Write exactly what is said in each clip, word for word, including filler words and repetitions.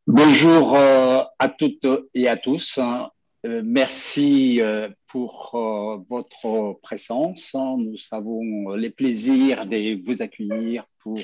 Bonjour euh, à toutes et à tous. hein. Euh, merci euh, pour euh, votre présence. hein. Nous avons le plaisir de vous accueillir pour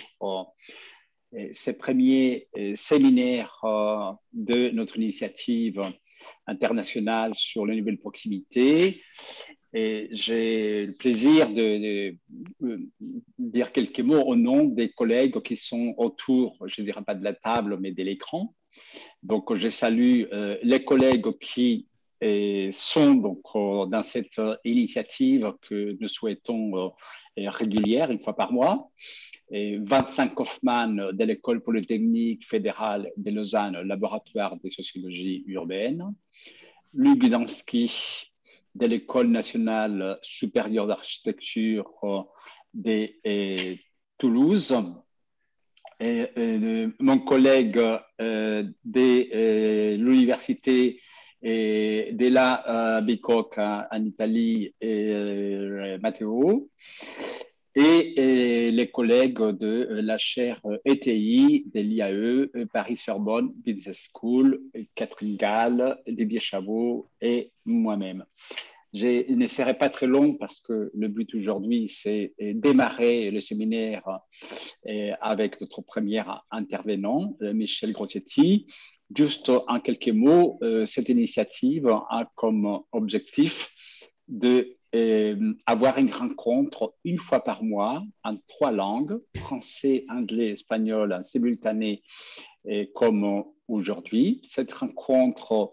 euh, ces premiers euh, séminaires euh, de notre initiative internationale sur les nouvelles proximités. Et j'ai le plaisir de, de, de, dire quelques mots au nom des collègues qui sont autour, je ne dirais pas de la table, mais de l'écran. Donc, je salue euh, les collègues qui euh, sont donc, euh, dans cette initiative que nous souhaitons euh, régulière, une fois par mois. Et Vincent Kaufmann de l'École polytechnique fédérale de Lausanne, laboratoire de sociologie urbaine. Luc Gdansky de l'École nationale supérieure d'architecture euh, de euh, Toulouse. Et, et, mon collègue euh, de euh, l'université de la uh, Bicocca en Italie, et, euh, Matteo, et, et, les collègues de la chaire E T I de l'I A E, Paris-Sorbonne Business School, Catherine Gall, Didier Chabot et moi-même. Je ne serai pas très long parce que le but aujourd'hui, c'est démarrer le séminaire avec notre premier intervenant, Michel Grossetti. Juste en quelques mots, cette initiative a comme objectif de euh, avoir une rencontre une fois par mois en trois langues, français, anglais, espagnol, en simultané, et comme aujourd'hui. Cette rencontre,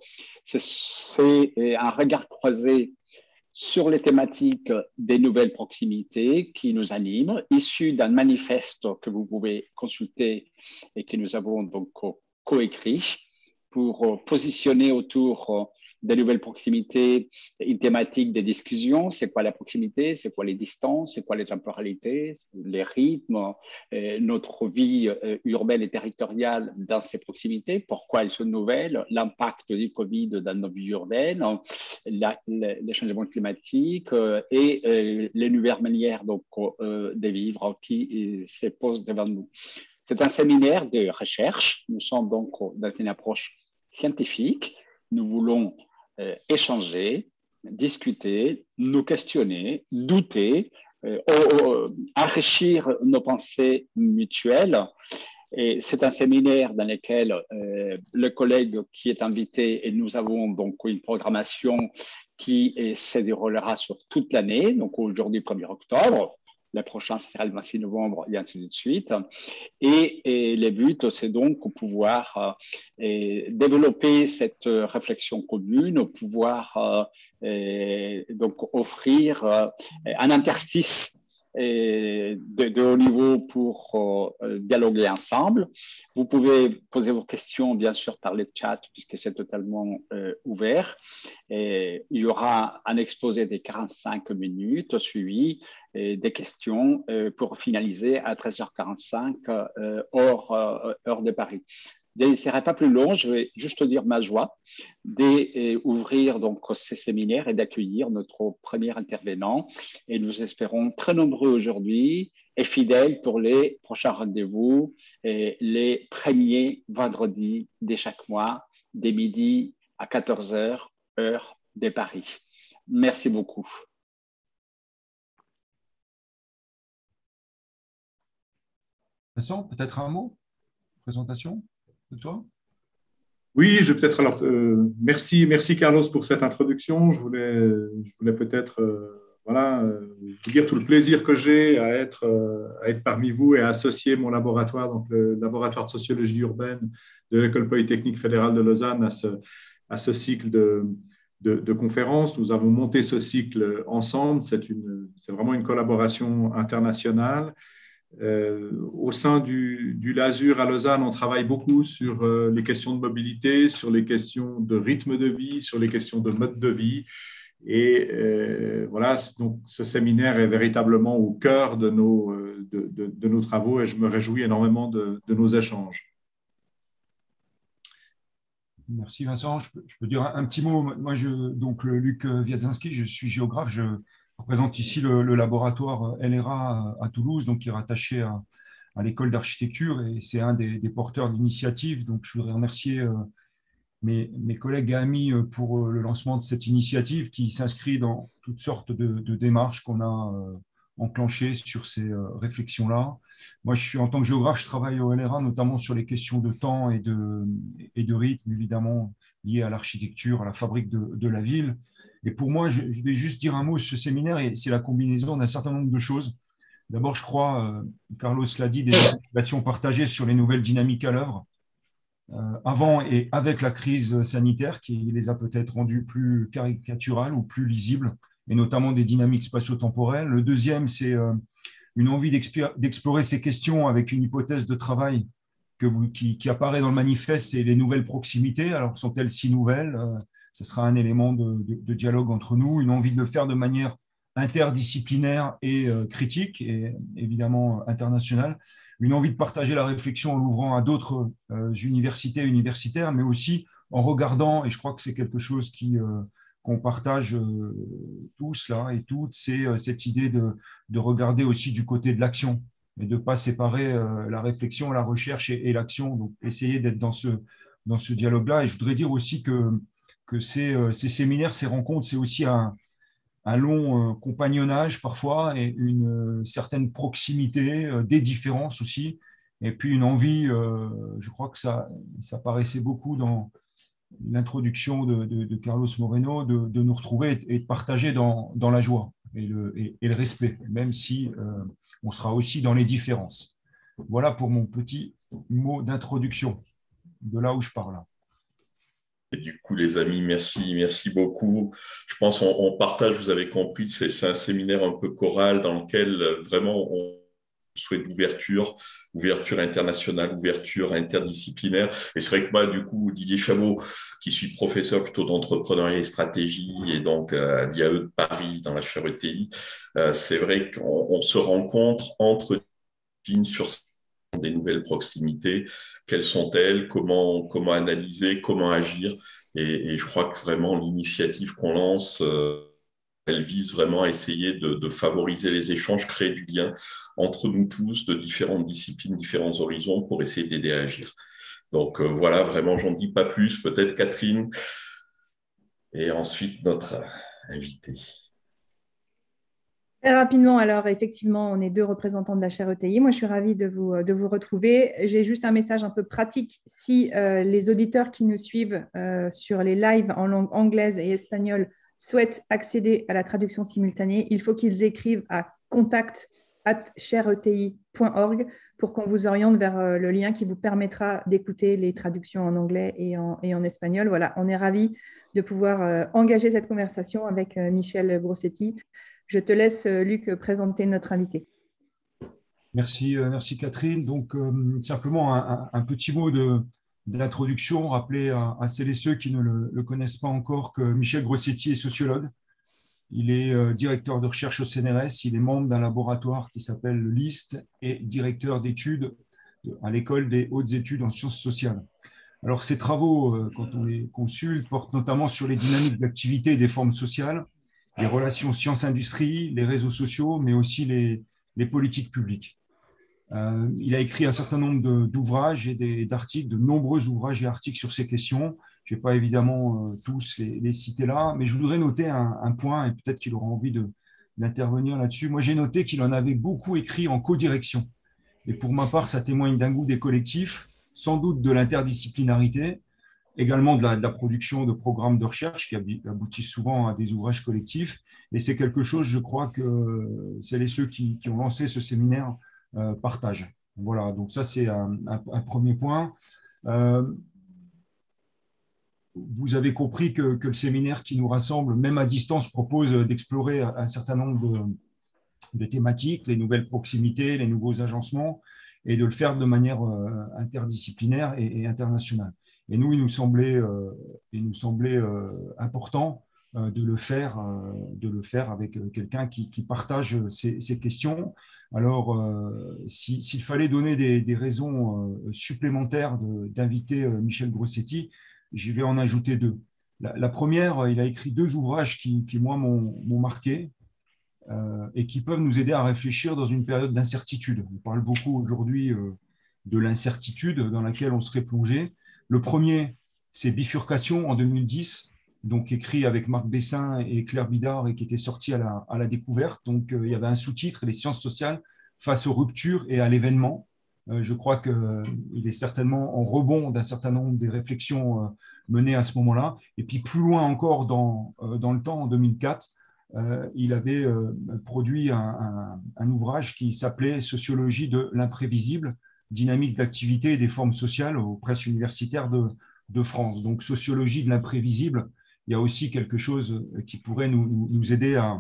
c'est un regard croisé sur les thématiques des nouvelles proximités qui nous animent, issues d'un manifeste que vous pouvez consulter et que nous avons donc coécrit pour positionner autour des nouvelles proximités une thématique des discussions. C'est quoi la proximité? C'est quoi les distances? C'est quoi les temporalités? Les rythmes? euh, Notre vie euh, urbaine et territoriale dans ces proximités? Pourquoi elles sont nouvelles? L'impact du Covid dans nos vies urbaines? La, la, les changements climatiques euh, et euh, les nouvelles manières donc, euh, de vivre qui euh, se posent devant nous. C'est un séminaire de recherche. Nous sommes donc dans une approche scientifique. Nous voulons euh, échanger, discuter, nous questionner, douter, euh, euh, enrichir nos pensées mutuelles. Et c'est un séminaire dans lequel euh, le collègue qui est invité, et nous avons donc une programmation qui eh, se déroulera sur toute l'année, donc aujourd'hui premier octobre, le prochain sera le vingt-six novembre et ainsi de suite. Et, et le but, c'est donc de pouvoir euh, développer cette réflexion commune, pouvoir euh, donc offrir euh, un interstice de, de haut niveau pour euh, dialoguer ensemble. Vous pouvez poser vos questions, bien sûr, par le chat, puisque c'est totalement euh, ouvert. Et il y aura un exposé de quarante-cinq minutes suivi des questions euh, pour finaliser à treize heures quarante-cinq euh, heure, euh, heure de Paris. Je ne serai pas plus long, je vais juste dire ma joie d'ouvrir donc ces séminaires et d'accueillir notre premier intervenant. Et nous espérons très nombreux aujourd'hui et fidèles pour les prochains rendez-vous, et les premiers vendredis de chaque mois, dès midi à quatorze heures, heure de Paris. Merci beaucoup. Vincent, peut-être un mot, présentation de toi? Oui, je peut-être alors euh, merci, merci Carlos pour cette introduction. Je voulais, je voulais peut-être euh, voilà euh, vous dire tout le plaisir que j'ai à être euh, à être parmi vous et à associer mon laboratoire, donc le laboratoire de sociologie urbaine de l'École polytechnique fédérale de Lausanne à ce à ce cycle de de, de conférences. Nous avons monté ce cycle ensemble. C'est une c'est vraiment une collaboration internationale. Euh, au sein du, du LASUR à Lausanne, on travaille beaucoup sur euh, les questions de mobilité, sur les questions de rythme de vie, sur les questions de mode de vie. Et euh, voilà, donc ce séminaire est véritablement au cœur de nos, de, de, de nos travaux et je me réjouis énormément de, de nos échanges. Merci Vincent. Je peux, je peux dire un, un, petit mot. Moi, je, donc le Luc Wiaczynski, je suis géographe. Je représente ici le, le laboratoire L R A à Toulouse, donc qui est rattaché à, à l'école d'architecture et c'est un des, des porteurs d'initiative. Donc, je voudrais remercier euh, mes, mes collègues et amis pour le lancement de cette initiative qui s'inscrit dans toutes sortes de, de démarches qu'on a euh, enclenchées sur ces euh, réflexions-là. Moi, je suis en tant que géographe, je travaille au L R A notamment sur les questions de temps et de, et de rythme, évidemment, liées à l'architecture, à la fabrique de, de la ville. Et pour moi, je, je vais juste dire un mot sur ce séminaire, et c'est la combinaison d'un certain nombre de choses. D'abord, je crois, euh, Carlos l'a dit, des motivations partagées sur les nouvelles dynamiques à l'œuvre, euh, avant et avec la crise sanitaire, qui les a peut-être rendues plus caricaturales ou plus lisibles, et notamment des dynamiques spatio-temporelles. Le deuxième, c'est euh, une envie d'explorer ces questions avec une hypothèse de travail que vous, qui, qui apparaît dans le manifeste, c'est les nouvelles proximités. Alors, sont-elles si nouvelles? euh, Ce sera un élément de, de, de dialogue entre nous, une envie de le faire de manière interdisciplinaire et euh, critique, et évidemment internationale, une envie de partager la réflexion en l'ouvrant à d'autres euh, universités universitaires, mais aussi en regardant, et je crois que c'est quelque chose qui, euh, qu'on partage euh, tous là et toutes, c'est euh, cette idée de, de regarder aussi du côté de l'action et de ne pas séparer euh, la réflexion, la recherche et, et l'action. Donc, essayer d'être dans ce, dans ce dialogue-là. Et je voudrais dire aussi que, que ces, euh, ces séminaires, ces rencontres, c'est aussi un, un long euh, compagnonnage parfois et une euh, certaine proximité, euh, des différences aussi. Et puis une envie, euh, je crois que ça, ça paraissait beaucoup dans l'introduction de, de, de Carlos Moreno, de, de nous retrouver et de partager dans, dans la joie et le, et, et le respect, même si euh, on sera aussi dans les différences. Voilà pour mon petit mot d'introduction, de là où je parle. Et du coup, les amis, merci, merci beaucoup. Je pense qu'on on partage, vous avez compris, c'est, c'est un séminaire un peu choral dans lequel vraiment on souhaite ouverture, ouverture internationale, ouverture interdisciplinaire. Et c'est vrai que moi, du coup, Didier Chabot, qui suis professeur plutôt d'entrepreneuriat et stratégie, et donc à l'I A E de Paris, dans la chaire E T I, euh, c'est vrai qu'on on se rencontre entre sur des nouvelles proximités, quelles sont-elles, comment, comment analyser, comment agir. Et, et je crois que vraiment l'initiative qu'on lance, euh, elle vise vraiment à essayer de, de favoriser les échanges, créer du lien entre nous tous, de différentes disciplines, différents horizons, pour essayer d'aider à agir. Donc euh, voilà, vraiment, j'en dis pas plus. Peut-être Catherine, et ensuite notre invité. Très rapidement, alors effectivement, on est deux représentants de la chaire E T I. Moi, je suis ravie de vous, de vous retrouver. J'ai juste un message un peu pratique. Si euh, les auditeurs qui nous suivent euh, sur les lives en langue anglaise et espagnole souhaitent accéder à la traduction simultanée, il faut qu'ils écrivent à contact arobase chaire e t i point org pour qu'on vous oriente vers euh, le lien qui vous permettra d'écouter les traductions en anglais et en, et en espagnol. Voilà, on est ravis de pouvoir euh, engager cette conversation avec euh, Michel Grossetti. Je te laisse, Luc, présenter notre invité. Merci, euh, merci Catherine. Donc, euh, simplement un, un, un petit mot de, d'introduction, rappeler à, à celles et ceux qui ne le, le connaissent pas encore que Michel Grossetti est sociologue. Il est euh, directeur de recherche au C N R S, il est membre d'un laboratoire qui s'appelle le LIST et directeur d'études à l'École des hautes études en sciences sociales. Alors, ces travaux, euh, quand on les consulte, portent notamment sur les dynamiques d'activité et des formes sociales, les relations sciences-industrie, les réseaux sociaux, mais aussi les, les politiques publiques. Euh, il a écrit un certain nombre de, d'ouvrages et des, d'articles, de nombreux ouvrages et articles sur ces questions. Je ne vais pas évidemment euh, tous les, les citer là, mais je voudrais noter un, un point, et peut-être qu'il aura envie de, d'intervenir là-dessus. Moi, j'ai noté qu'il en avait beaucoup écrit en co-direction. Et pour ma part, ça témoigne d'un goût des collectifs, sans doute de l'interdisciplinarité, également de la, de la production de programmes de recherche qui aboutissent souvent à des ouvrages collectifs. Et c'est quelque chose, je crois, que celles et ceux qui, qui ont lancé ce séminaire euh, partagent. Voilà, donc ça, c'est un, un, un premier point. Euh, vous avez compris que, que le séminaire qui nous rassemble, même à distance, propose d'explorer un certain nombre de, de thématiques, les nouvelles proximités, les nouveaux agencements, et de le faire de manière euh, interdisciplinaire et, et internationale. Et nous, il nous semblait, euh, il nous semblait euh, important euh, de, le faire, euh, de le faire avec quelqu'un qui, qui partage ces, ces questions. Alors, euh, si, s'il fallait donner des, des raisons euh, supplémentaires de, d'inviter euh, Michel Grossetti, j'y vais en ajouter deux. La, la première, il a écrit deux ouvrages qui, qui moi, m'ont, m'ont marqué. euh, et qui peuvent nous aider à réfléchir dans une période d'incertitude. On parle beaucoup aujourd'hui euh, de l'incertitude dans laquelle on serait plongé. Le premier, c'est Bifurcation en deux mille dix, donc écrit avec Marc Bessin et Claire Bidard et qui était sorti à la, à la découverte. Donc, euh, il y avait un sous-titre, Les sciences sociales face aux ruptures et à l'événement. Euh, je crois qu'il est certainement en rebond d'un certain nombre des réflexions euh, menées à ce moment-là. Et puis, plus loin encore dans, euh, dans le temps, en deux mille quatre, euh, il avait euh, produit un, un, un ouvrage qui s'appelait Sociologie de l'imprévisible, dynamique d'activité et des formes sociales aux presses universitaires de, de France. Donc, sociologie de l'imprévisible, il y a aussi quelque chose qui pourrait nous, nous aider à,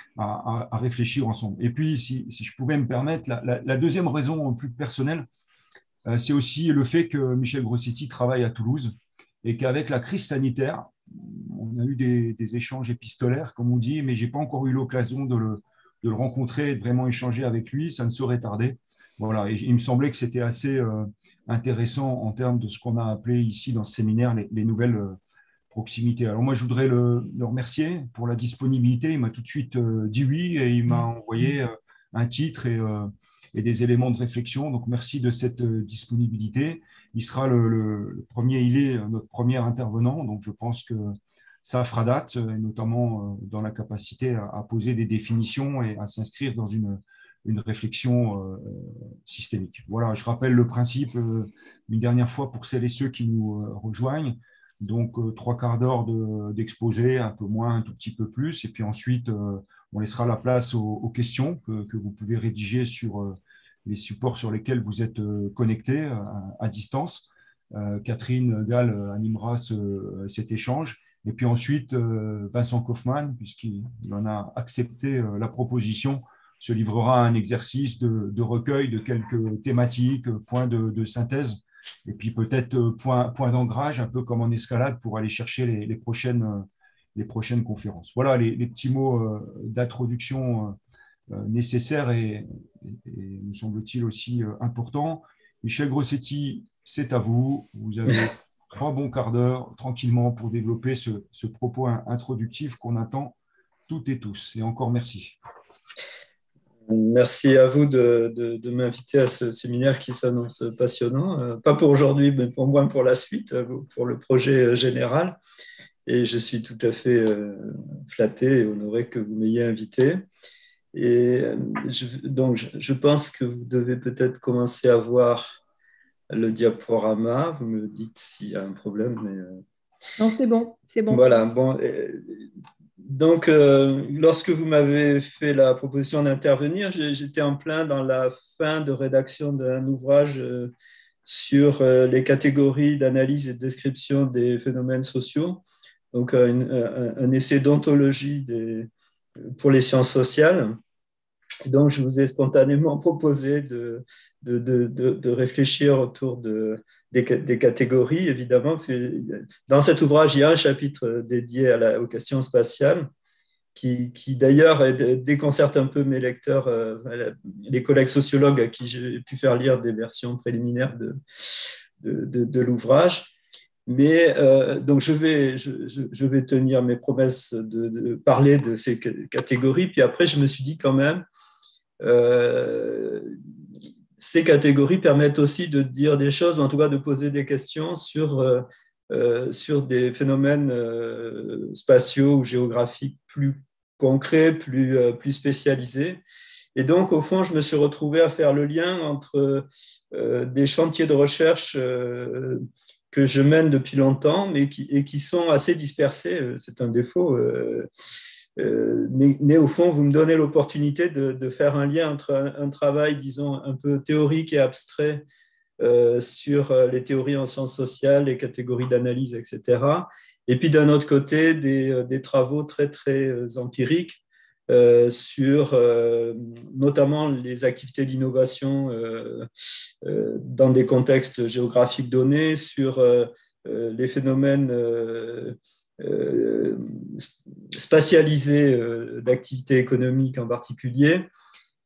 à, à réfléchir ensemble. Et puis, si, si je pouvais me permettre, la, la, la deuxième raison plus personnelle, euh, c'est aussi le fait que Michel Grossetti travaille à Toulouse et qu'avec la crise sanitaire, on a eu des, des échanges épistolaires, comme on dit, mais je n'ai pas encore eu l'occasion de le, de le rencontrer et de vraiment échanger avec lui. Ça ne saurait tarder. Voilà, et il me semblait que c'était assez euh, intéressant en termes de ce qu'on a appelé ici dans ce séminaire les, les nouvelles euh, proximités. Alors moi, je voudrais le, le remercier pour la disponibilité. Il m'a tout de suite euh, dit oui et il m'a envoyé euh, un titre et, euh, et des éléments de réflexion. Donc merci de cette euh, disponibilité. Il sera le, le, le premier, il est notre premier intervenant. Donc je pense que ça fera date, notamment euh, dans la capacité à, à poser des définitions et à s'inscrire dans une une réflexion euh, systémique. Voilà, je rappelle le principe euh, une dernière fois pour celles et ceux qui nous euh, rejoignent. Donc, euh, trois quarts d'heure de, d'exposé, un peu moins, un tout petit peu plus. Et puis ensuite, euh, on laissera la place aux, aux questions que, que vous pouvez rédiger sur euh, les supports sur lesquels vous êtes euh, connectés à, à distance. Euh, Catherine Gall animera ce, cet échange. Et puis ensuite, euh, Vincent Kaufmann, puisqu'il en a accepté euh, la proposition, se livrera à un exercice de, de recueil de quelques thématiques, points de, de synthèse, et puis peut-être points point d'ancrage, un peu comme en escalade, pour aller chercher les, les, prochaines, les prochaines conférences. Voilà les, les petits mots d'introduction nécessaires et, et, et me semble-t-il aussi importants. Michel Grossetti, c'est à vous. Vous avez trois bons quarts d'heure tranquillement pour développer ce, ce propos introductif qu'on attend toutes et tous. Et encore merci. Merci à vous de, de, de m'inviter à ce séminaire qui s'annonce passionnant, euh, pas pour aujourd'hui, mais au moins pour la suite, pour le projet général. Et je suis tout à fait euh, flatté et honoré que vous m'ayez invité. Et je, donc, je, je pense que vous devez peut-être commencer à voir le diaporama. Vous me dites s'il y a un problème. Mais, euh... Non, c'est bon, c'est bon. Voilà, bon. Euh, Donc, euh, lorsque vous m'avez fait la proposition d'intervenir, j'étais en plein dans la fin de rédaction d'un ouvrage euh, sur euh, les catégories d'analyse et de description des phénomènes sociaux, donc euh, une, un, un essai d'ontologie des, pour les sciences sociales. Donc, je vous ai spontanément proposé de, de, de, de, de réfléchir autour de, des, des catégories, évidemment, parce que dans cet ouvrage, il y a un chapitre dédié à la, aux questions spatiales, qui, qui d'ailleurs déconcerte un peu mes lecteurs, euh, les collègues sociologues à qui j'ai pu faire lire des versions préliminaires de, de, de, de l'ouvrage. Mais euh, donc je vais, je, je vais tenir mes promesses de, de parler de ces catégories, puis après je me suis dit quand même, Euh, ces catégories permettent aussi de dire des choses, ou en tout cas de poser des questions sur, euh, euh, sur des phénomènes euh, spatiaux ou géographiques plus concrets, plus, euh, plus spécialisés. Et donc, au fond, je me suis retrouvé à faire le lien entre euh, des chantiers de recherche euh, que je mène depuis longtemps, mais qui, et qui sont assez dispersés. C'est un défaut. Euh, Euh, mais, mais au fond, vous me donnez l'opportunité de, de faire un lien entre un, un travail, disons, un peu théorique et abstrait euh, sur les théories en sciences sociales, les catégories d'analyse, et cetera. Et puis, d'un autre côté, des, des travaux très, très empiriques euh, sur euh, notamment les activités d'innovation euh, euh, dans des contextes géographiques donnés, sur euh, les phénomènes euh, Euh, spatialisée euh, d'activité économique en particulier.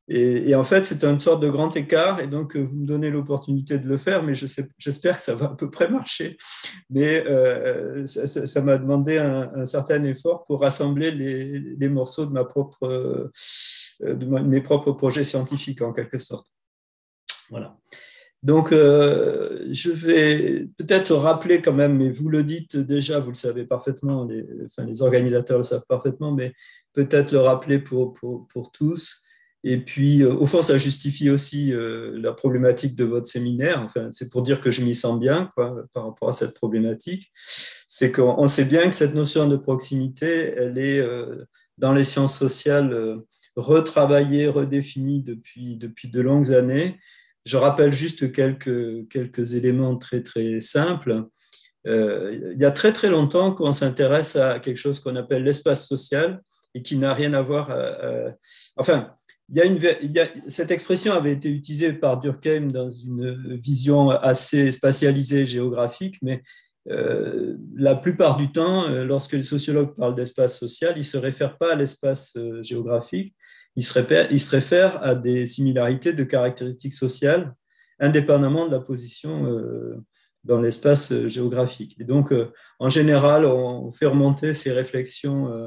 Et, et en fait, c'est une sorte de grand écart. Et donc, vous me donnez l'opportunité de le faire, mais je sais, j'espère que ça va à peu près marcher. Mais euh, ça, ça, ça m'a demandé un, un certain effort pour rassembler les, les morceaux de, ma propre, euh, de ma, mes propres projets scientifiques, en quelque sorte. Voilà. Donc, euh, je vais peut-être rappeler quand même, mais vous le dites déjà, vous le savez parfaitement, les, enfin, les organisateurs le savent parfaitement, mais peut-être le rappeler pour, pour, pour tous. Et puis, euh, au fond, ça justifie aussi euh, la problématique de votre séminaire. Enfin, c'est pour dire que je m'y sens bien, quoi, par rapport à cette problématique. C'est qu'on sait bien que cette notion de proximité, elle est euh, dans les sciences sociales euh, retravaillée, redéfinie depuis, depuis de longues années. Je rappelle juste quelques, quelques éléments très, très simples. Euh, il y a très, très longtemps qu'on s'intéresse à quelque chose qu'on appelle l'espace social et qui n'a rien à voir... À, à, enfin, il y a une, il y a, cette expression avait été utilisée par Durkheim dans une vision assez spatialisée géographique, mais euh, la plupart du temps, lorsque les sociologues parlent d'espace social, ils ne se réfèrent pas à l'espace géographique, ils se, réfèrent, ils se réfèrent à des similarités de caractéristiques sociales, indépendamment de la position euh, dans l'espace géographique. Et donc, euh, en général, on fait remonter ces réflexions euh,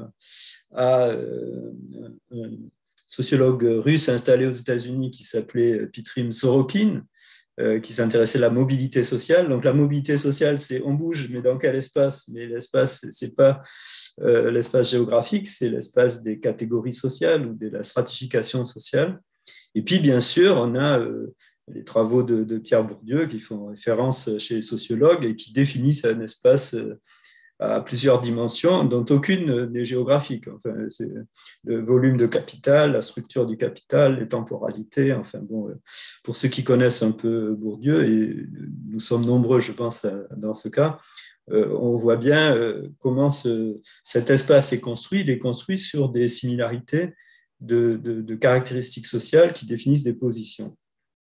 à euh, un sociologue russe installé aux États-Unis qui s'appelait Pitrim Sorokin, euh, qui s'intéressait à la mobilité sociale. Donc, la mobilité sociale, c'est on bouge, mais dans quel espace? Mais l'espace, ce n'est pas euh, l'espace géographique, c'est l'espace des catégories sociales ou de la stratification sociale. Et puis, bien sûr, on a euh, les travaux de, de Pierre Bourdieu qui font référence chez les sociologues et qui définissent un espace euh, à plusieurs dimensions, dont aucune n'est géographique. Enfin, c'est le volume de capital, la structure du capital, les temporalités. Enfin, bon, pour ceux qui connaissent un peu Bourdieu, et nous sommes nombreux, je pense, dans ce cas, on voit bien comment ce, cet espace est construit. Il est construit sur des similarités de, de, de caractéristiques sociales qui définissent des positions.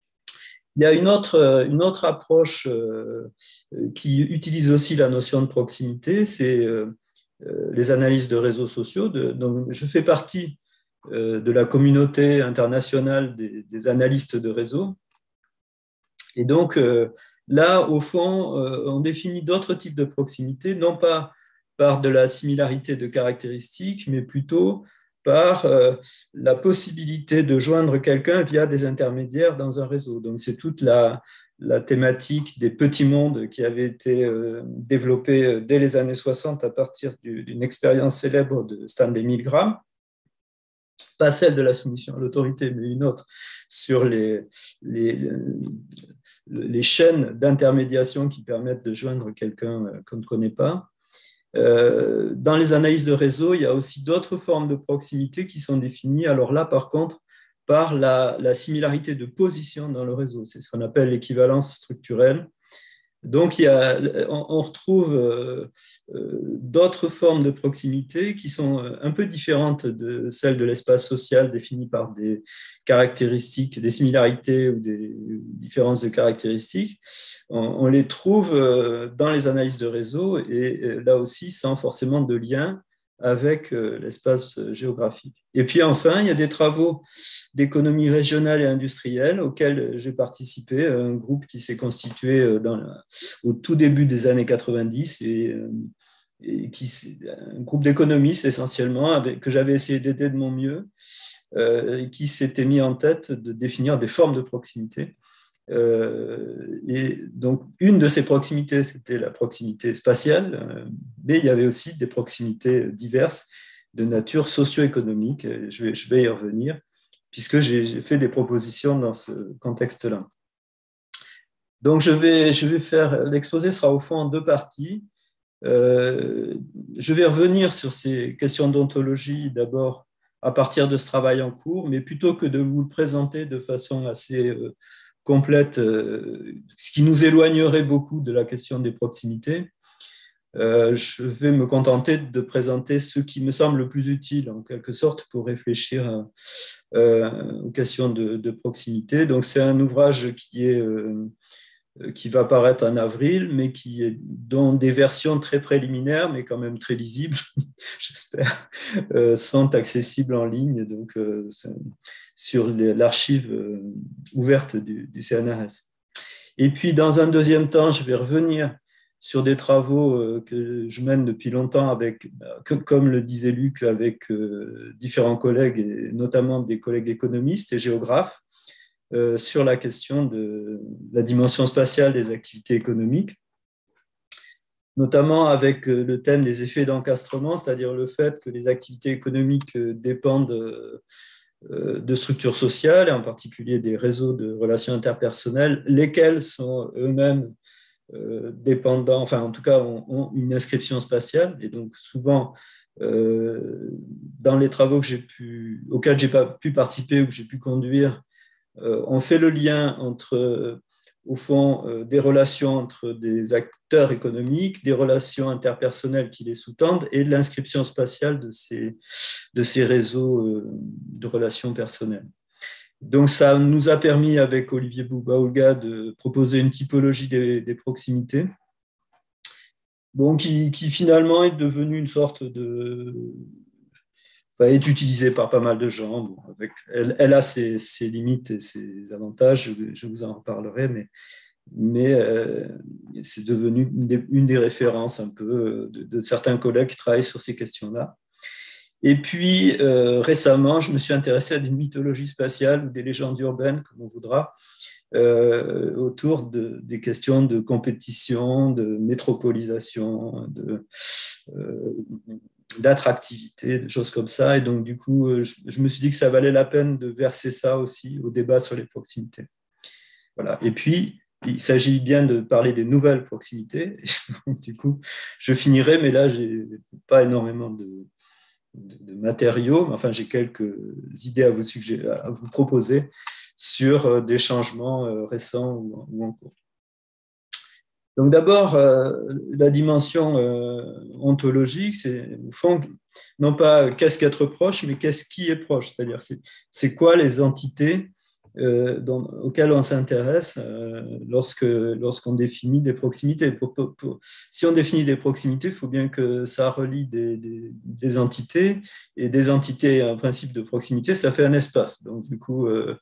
Il y a une autre, une autre approche euh, qui utilise aussi la notion de proximité, c'est euh, les analyses de réseaux sociaux. De, donc je fais partie euh, de la communauté internationale des, des analystes de réseau. Et donc euh, là, au fond, euh, on définit d'autres types de proximité, non pas par de la similarité de caractéristiques, mais plutôt par euh, la possibilité de joindre quelqu'un via des intermédiaires dans un réseau. Donc, c'est toute la, la thématique des petits mondes qui avait été euh, développée dès les années soixante à partir du, d'une expérience célèbre de Stanley Milgram, pas celle de la soumission à l'autorité, mais une autre sur les, les, les chaînes d'intermédiation qui permettent de joindre quelqu'un qu'on ne connaît pas. Dans les analyses de réseau, il y a aussi d'autres formes de proximité qui sont définies. Alors là, par contre, par la, la similarité de position dans le réseau. C'est ce qu'on appelle l'équivalence structurelle. Donc, il y a, on, on retrouve euh, euh, d'autres formes de proximité qui sont un peu différentes de celles de l'espace social définies par des caractéristiques, des similarités ou des différences de caractéristiques. On, on les trouve dans les analyses de réseau et là aussi sans forcément de lien avec l'espace géographique. Et puis enfin, il y a des travaux d'économie régionale et industrielle auxquels j'ai participé, un groupe qui s'est constitué dans la, au tout début des années quatre-vingt-dix et, et qui, un groupe d'économistes essentiellement avec, que j'avais essayé d'aider de mon mieux euh, et qui s'était mis en tête de définir des formes de proximité. Euh, et donc, une de ces proximités, c'était la proximité spatiale, euh, mais il y avait aussi des proximités diverses de nature socio-économique. Je vais, je vais y revenir, puisque j'ai, j'ai fait des propositions dans ce contexte-là. Donc, je vais, je vais faire, l'exposé sera au fond en deux parties. Euh, je vais revenir sur ces questions d'ontologie d'abord à partir de ce travail en cours, mais plutôt que de vous le présenter de façon assez euh, complète, euh, ce qui nous éloignerait beaucoup de la question des proximités. Euh, je vais me contenter de présenter ce qui me semble le plus utile, en quelque sorte, pour réfléchir à, euh, aux questions de, de proximité. Donc, c'est un ouvrage qui est euh, qui va paraître en avril, mais qui est dont des versions très préliminaires, mais quand même très lisibles, j'espère, euh, sont accessibles en ligne, donc euh, sur l'archive euh, ouverte du, du C N R S. Et puis, dans un deuxième temps, je vais revenir sur des travaux euh, que je mène depuis longtemps, avec, que, comme le disait Luc, avec euh, différents collègues, et notamment des collègues économistes et géographes, euh, sur la question de la dimension spatiale des activités économiques, notamment avec le thème des effets d'encastrement, c'est-à-dire le fait que les activités économiques dépendent de structures sociales, et en particulier des réseaux de relations interpersonnelles, lesquels sont eux-mêmes dépendants, enfin en tout cas ont, ont une inscription spatiale. Et donc souvent, euh, dans les travaux que j'ai pu, auxquels j'ai pas pu participer ou que j'ai pu conduire, euh, on fait le lien entre, au fond, euh, des relations entre des acteurs économiques, des relations interpersonnelles qui les sous-tendent et de l'inscription spatiale de ces, de ces réseaux euh, de relations personnelles. Donc, ça nous a permis, avec Olivier Bouba-Olga, de proposer une typologie des, des proximités, bon, qui, qui finalement est devenue une sorte de... Enfin, est utilisée par pas mal de gens. Bon, avec, elle, elle a ses, ses limites et ses avantages, je, je vous en reparlerai, mais, mais euh, c'est devenu une des, une des références un peu de, de certains collègues qui travaillent sur ces questions-là. Et puis, euh, récemment, je me suis intéressé à des mythologies spatiales ou des légendes urbaines, comme on voudra, euh, autour de, des questions de compétition, de métropolisation, de, euh, d'attractivité, des choses comme ça. Et donc, du coup, je, je me suis dit que ça valait la peine de verser ça aussi au débat sur les proximités. Voilà. Et puis, il s'agit bien de parler des nouvelles proximités. Donc, du coup, je finirai, mais là, je n'ai pas énormément de... De, de matériaux, enfin j'ai quelques idées à vous suggérer, à vous proposer sur des changements récents ou, ou en cours. Donc d'abord, euh, la dimension euh, ontologique, c'est au fond non pas qu'est-ce qu'être proche, mais qu'est-ce qui est proche, c'est-à-dire c'est, c'est quoi les entités euh, dont, auxquelles on s'intéresse euh, lorsque, lorsqu'on définit des proximités. Pour, pour, pour, si on définit des proximités, il faut bien que ça relie des, des, des entités, et des entités, un principe de proximité, ça fait un espace. Donc du coup, euh,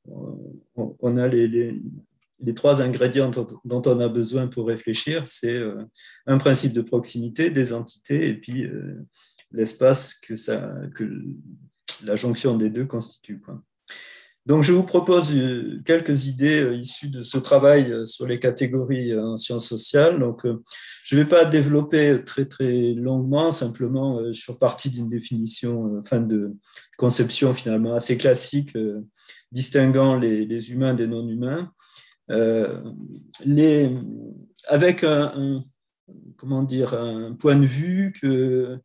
on, on a les, les, les trois ingrédients dont, dont on a besoin pour réfléchir, c'est euh, un principe de proximité, des entités, et puis euh, l'espace que, ça, que la jonction des deux constitue, quoi. Donc, je vous propose quelques idées issues de ce travail sur les catégories en sciences sociales. Donc, je ne vais pas développer très, très longuement, simplement sur partie d'une définition, enfin de conception finalement assez classique, distinguant les, les humains des non-humains. Euh, les, avec un, un, comment dire, un point de vue que,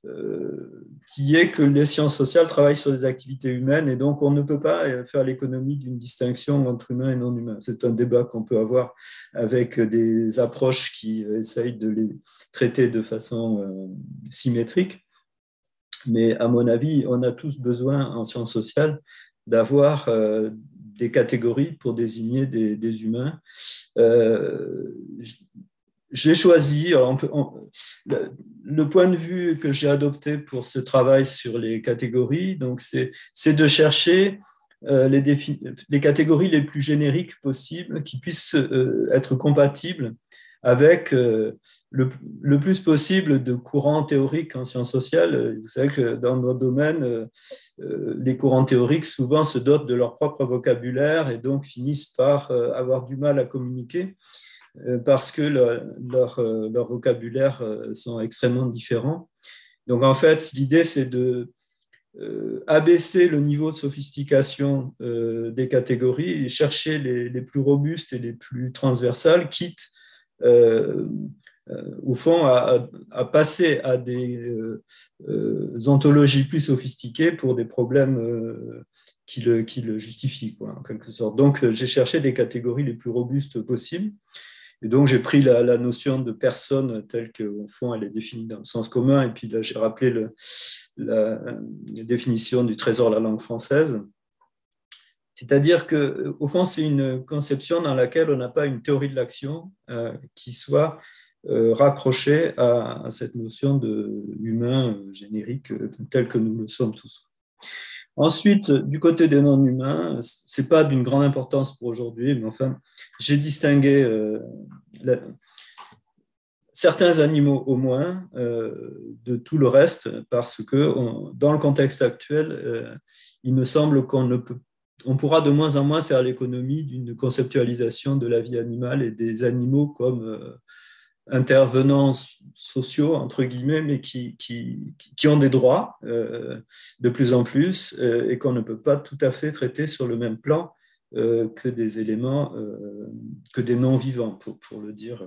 euh, qui est que les sciences sociales travaillent sur des activités humaines, et donc on ne peut pas faire l'économie d'une distinction entre humains et non-humains. C'est un débat qu'on peut avoir avec des approches qui essayent de les traiter de façon euh, symétrique, mais à mon avis, on a tous besoin en sciences sociales d'avoir euh, des catégories pour désigner des, des humains. Euh, j'ai choisi, alors on peut, on, le, le point de vue que j'ai adopté pour ce travail sur les catégories, donc c'est, c'est de chercher euh, les, défi, les catégories les plus génériques possibles qui puissent euh, être compatibles avec euh, le, le plus possible de courants théoriques en sciences sociales. Vous savez que dans notre domaine, euh, les courants théoriques souvent se dotent de leur propre vocabulaire et donc finissent par euh, avoir du mal à communiquer euh, parce que leur, leur, euh, leur vocabulaire euh, sont extrêmement différents. Donc en fait, l'idée c'est de euh, abaisser le niveau de sophistication euh, des catégories et chercher les, les plus robustes et les plus transversales, quitte Euh, euh, au fond, à, à passer à des euh, euh, ontologies plus sophistiquées pour des problèmes euh, qui, le, qui le justifient, quoi, en quelque sorte. Donc, j'ai cherché des catégories les plus robustes possibles. Et donc, j'ai pris la, la notion de personne telle qu'au fond, elle est définie dans le sens commun. Et puis là, j'ai rappelé le, la, la définition du trésor de la langue française. C'est-à-dire qu'au fond, c'est une conception dans laquelle on n'a pas une théorie de l'action euh, qui soit euh, raccrochée à, à cette notion d'humain générique euh, tel que nous le sommes tous. Ensuite, du côté des non-humains, ce n'est pas d'une grande importance pour aujourd'hui, mais enfin, j'ai distingué euh, la, certains animaux au moins euh, de tout le reste, parce que on, dans le contexte actuel, euh, il me semble qu'on ne peut, on pourra de moins en moins faire l'économie d'une conceptualisation de la vie animale et des animaux comme euh, intervenants sociaux, entre guillemets, mais qui, qui, qui ont des droits euh, de plus en plus euh, et qu'on ne peut pas tout à fait traiter sur le même plan euh, que des éléments, euh, que des non-vivants, pour, pour le dire,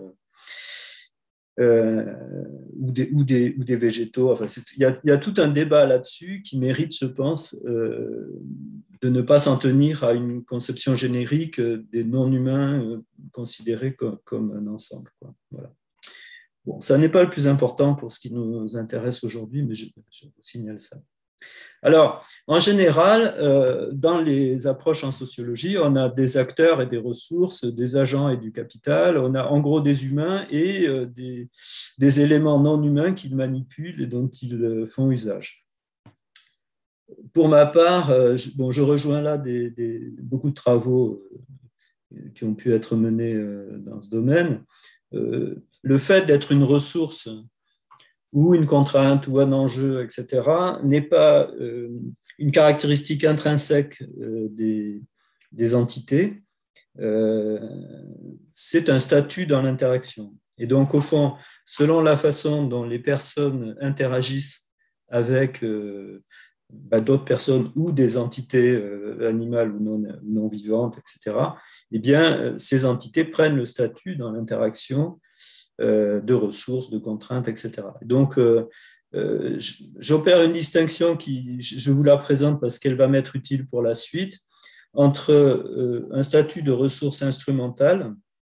euh, ou, des, ou, des, ou des végétaux. Enfin, il y a, y a tout un débat là-dessus qui mérite, je pense, euh, de ne pas s'en tenir à une conception générique des non-humains euh, considérés comme, comme un ensemble, quoi. Voilà. Bon, ça n'est pas le plus important pour ce qui nous intéresse aujourd'hui, mais je, je vous signale ça. Alors, en général, euh, dans les approches en sociologie, on a des acteurs et des ressources, des agents et du capital, on a en gros des humains et euh, des, des éléments non humains qu'ils manipulent et dont ils font usage. Pour ma part, euh, je, bon, je rejoins là des, des, beaucoup de travaux euh, qui ont pu être menés euh, dans ce domaine. Euh, le fait d'être une ressource ou une contrainte ou un enjeu, et cetera, n'est pas euh, une caractéristique intrinsèque euh, des, des entités, euh, c'est un statut dans l'interaction. Et donc, au fond, selon la façon dont les personnes interagissent avec euh, bah, d'autres personnes ou des entités euh, animales ou non, non vivantes, et cetera, eh bien, ces entités prennent le statut dans l'interaction de ressources, de contraintes, et cetera. Donc, euh, euh, j'opère une distinction qui, je vous la présente parce qu'elle va m'être utile pour la suite, entre euh, un statut de ressources instrumentales.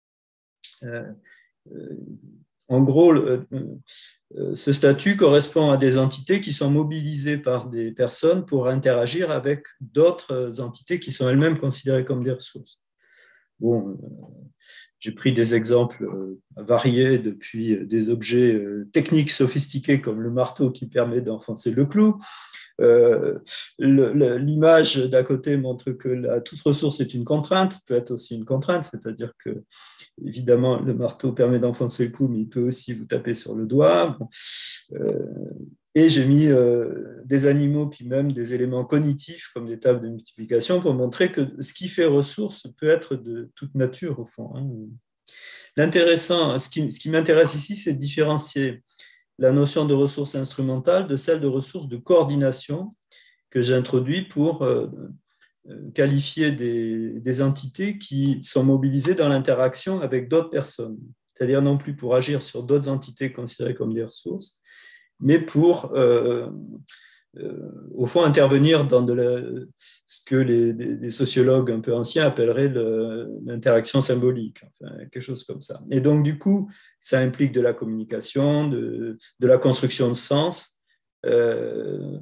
Euh, euh, en gros, euh, ce statut correspond à des entités qui sont mobilisées par des personnes pour interagir avec d'autres entités qui sont elles-mêmes considérées comme des ressources. Bon, euh, j'ai pris des exemples variés, depuis des objets techniques sophistiqués comme le marteau qui permet d'enfoncer le clou. Euh, l'image d'à côté montre que la, toute ressource est une contrainte, peut être aussi une contrainte, c'est-à-dire que, évidemment, le marteau permet d'enfoncer le clou, mais il peut aussi vous taper sur le doigt. Bon. Euh, et j'ai mis euh, des animaux, puis même des éléments cognitifs, comme des tables de multiplication, pour montrer que ce qui fait ressource peut être de toute nature, au fond. Hein. L'intéressant, ce qui, ce qui m'intéresse ici, c'est de différencier la notion de ressources instrumentales de celle de ressources de coordination que j'introduis pour euh, qualifier des, des entités qui sont mobilisées dans l'interaction avec d'autres personnes. C'est-à-dire non plus pour agir sur d'autres entités considérées comme des ressources, mais pour, euh, euh, au fond, intervenir dans de la, ce que les, les sociologues un peu anciens appelleraient l'interaction symbolique, enfin, quelque chose comme ça. Et donc, du coup, ça implique de la communication, de, de la construction de sens. Euh,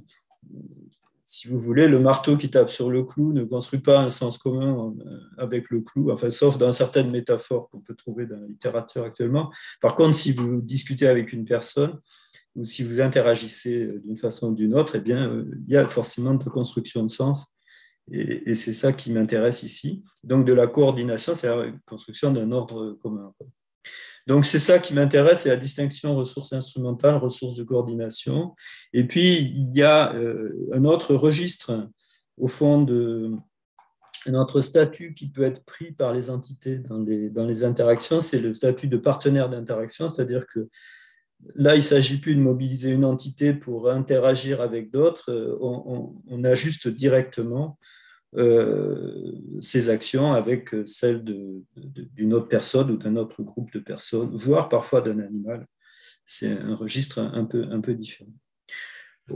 si vous voulez, le marteau qui tape sur le clou ne construit pas un sens commun avec le clou, enfin, sauf dans certaines métaphores qu'on peut trouver dans la littérature actuellement. Par contre, si vous discutez avec une personne, ou si vous interagissez d'une façon ou d'une autre, eh bien, il y a forcément de construction de sens. Et, et c'est ça qui m'intéresse ici. Donc, de la coordination, c'est la construction d'un ordre commun. Donc, c'est ça qui m'intéresse, c'est la distinction ressources instrumentales, ressources de coordination. Et puis, il y a euh, un autre registre, au fond, de notre statut qui peut être pris par les entités dans les, dans les interactions, c'est le statut de partenaire d'interaction, c'est-à-dire que là, il ne s'agit plus de mobiliser une entité pour interagir avec d'autres, on, on, on ajuste directement euh, ces actions avec celles d'une autre personne ou d'un autre groupe de personnes, voire parfois d'un animal. C'est un registre un peu, un peu différent. Bon.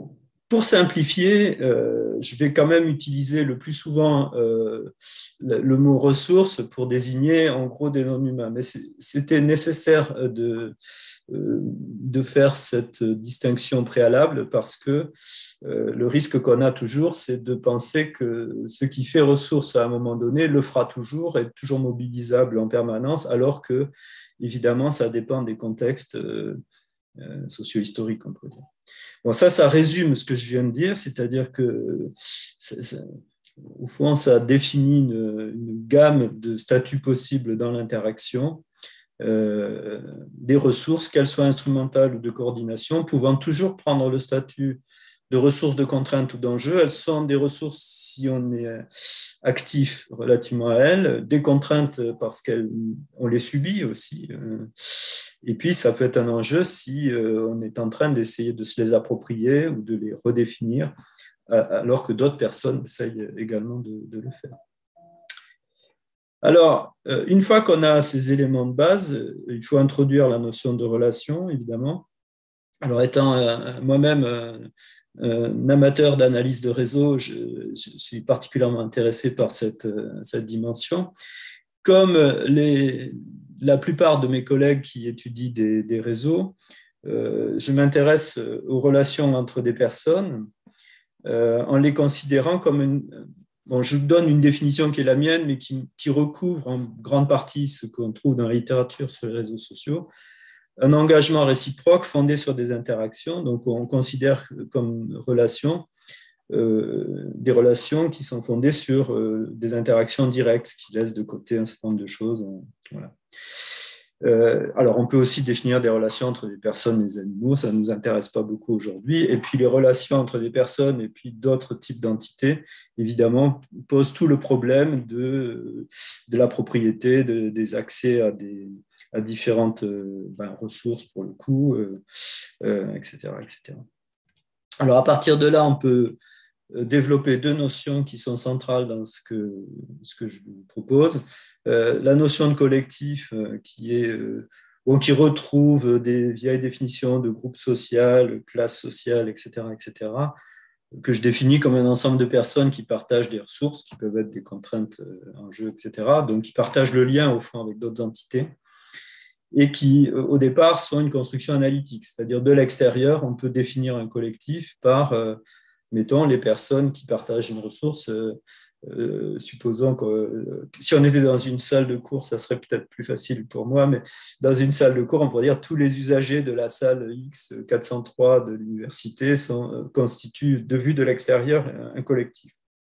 pour simplifier, euh, je vais quand même utiliser le plus souvent euh, le, le mot ressources pour désigner en gros des non-humains. Mais c'était nécessaire de, euh, de faire cette distinction préalable parce que euh, le risque qu'on a toujours, c'est de penser que ce qui fait ressource à un moment donné le fera toujours, est toujours mobilisable en permanence, alors que, évidemment, ça dépend des contextes euh, euh, socio-historiques, on peut dire. Bon, ça, ça résume ce que je viens de dire, c'est-à-dire que, ça, ça, au fond, ça définit une, une gamme de statuts possibles dans l'interaction, euh, des ressources, qu'elles soient instrumentales ou de coordination, pouvant toujours prendre le statut de ressources de contrainte ou d'enjeu. Elles sont des ressources si on est actif relativement à elles, des contraintes parce qu'on les subit aussi. Et puis, ça peut être un enjeu si on est en train d'essayer de se les approprier ou de les redéfinir, alors que d'autres personnes essayent également de, de le faire. Alors, une fois qu'on a ces éléments de base, il faut introduire la notion de relation, évidemment. Alors, étant moi-même un amateur d'analyse de réseau, je, je suis particulièrement intéressé par cette, cette dimension. Comme les, la plupart de mes collègues qui étudient des, des réseaux, euh, je m'intéresse aux relations entre des personnes euh, en les considérant comme une... Bon, je donne une définition qui est la mienne, mais qui, qui recouvre en grande partie ce qu'on trouve dans la littérature sur les réseaux sociaux. Un engagement réciproque fondé sur des interactions. Donc, on considère comme relations euh, des relations qui sont fondées sur euh, des interactions directes, qui laissent de côté un certain nombre de choses. Voilà. Euh, alors, on peut aussi définir des relations entre des personnes et des animaux, ça ne nous intéresse pas beaucoup aujourd'hui. Et puis, les relations entre des personnes et puis d'autres types d'entités, évidemment, posent tout le problème de, de la propriété, de, des accès à, des, à différentes euh, ben, ressources, pour le coup, euh, euh, et cetera, et cetera. Alors, à partir de là, on peut développer deux notions qui sont centrales dans ce que, ce que je vous propose. Euh, la notion de collectif euh, qui, est, euh, bon, qui retrouve des vieilles définitions de groupe social, classe sociale, et cetera, et cetera, que je définis comme un ensemble de personnes qui partagent des ressources, qui peuvent être des contraintes euh, en jeu, et cetera, donc qui partagent le lien au fond avec d'autres entités, et qui, au départ, sont une construction analytique, c'est-à-dire de l'extérieur, on peut définir un collectif par, euh, mettons, les personnes qui partagent une ressource. Euh, Euh, supposons que euh, si on était dans une salle de cours, ça serait peut-être plus facile pour moi, mais dans une salle de cours, on pourrait dire tous les usagers de la salle X quatre cent trois de l'université sont, euh, constituent, de vue de l'extérieur, un, un collectif.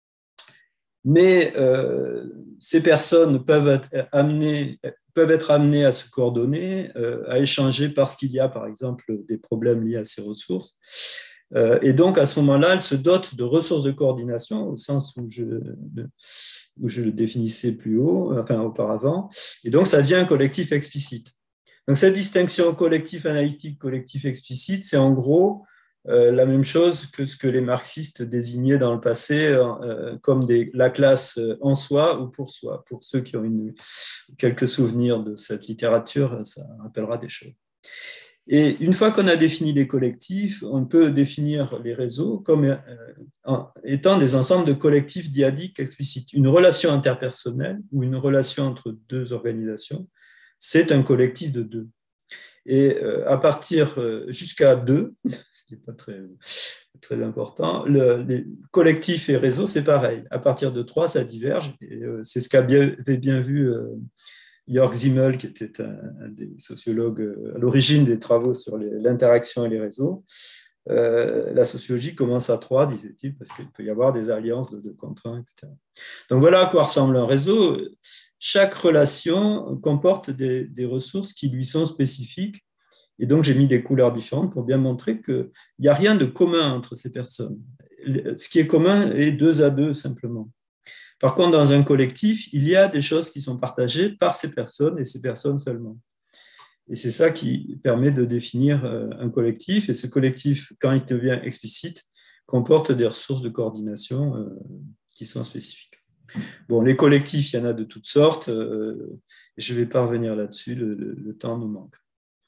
Mais euh, ces personnes peuvent être amenées, peuvent être amenées à se coordonner, euh, à échanger parce qu'il y a, par exemple, des problèmes liés à ces ressources. Et donc, à ce moment-là, elle se dote de ressources de coordination, au sens où je, où je le définissais plus haut, enfin auparavant. Et donc, ça devient un collectif explicite. Donc, cette distinction collectif analytique, collectif explicite, c'est en gros euh, la même chose que ce que les marxistes désignaient dans le passé euh, comme des, la classe en soi ou pour soi. Pour ceux qui ont une, quelques souvenirs de cette littérature, ça rappellera des choses. Et une fois qu'on a défini les collectifs, on peut définir les réseaux comme euh, étant des ensembles de collectifs dyadiques explicites. Une relation interpersonnelle ou une relation entre deux organisations, c'est un collectif de deux. Et euh, à partir euh, jusqu'à deux, ce n'est pas très, très important, le, les collectifs et réseaux, c'est pareil. À partir de trois, ça diverge. Et euh, c'est ce qu'avait bien, bien vu euh, Jörg Simmel, qui était un, un des sociologues à l'origine des travaux sur les, l'interaction et les réseaux. Euh, la sociologie commence à trois, disait-il, parce qu'il peut y avoir des alliances de, de contraintes, et cetera. Donc voilà à quoi ressemble un réseau. Chaque relation comporte des, des ressources qui lui sont spécifiques. Et donc j'ai mis des couleurs différentes pour bien montrer qu'il n'y a rien de commun entre ces personnes. Ce qui est commun est deux à deux simplement. Par contre, dans un collectif, il y a des choses qui sont partagées par ces personnes et ces personnes seulement. Et c'est ça qui permet de définir un collectif. Et ce collectif, quand il devient explicite, comporte des ressources de coordination qui sont spécifiques. Bon, les collectifs, il y en a de toutes sortes. Je ne vais pas revenir là-dessus, le, le, le temps nous manque.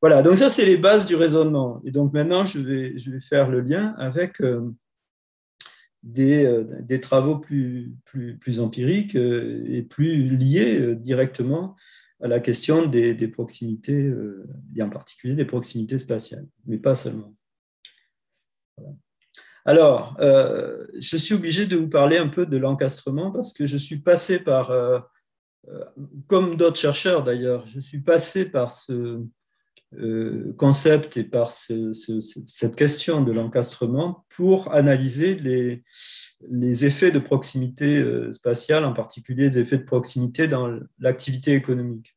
Voilà, donc ça, c'est les bases du raisonnement. Et donc maintenant, je vais, je vais faire le lien avec euh, des, euh, des travaux plus, plus, plus empiriques euh, et plus liés euh, directement à la question des, des proximités, euh, et en particulier des proximités spatiales, mais pas seulement. Voilà. Alors, euh, je suis obligé de vous parler un peu de l'encastrement parce que je suis passé par, euh, euh, comme d'autres chercheurs d'ailleurs, je suis passé par ce euh, concept et par ce, ce, cette question de l'encastrement pour analyser les, les effets de proximité euh, spatiale, en particulier les effets de proximité dans l'activité économique.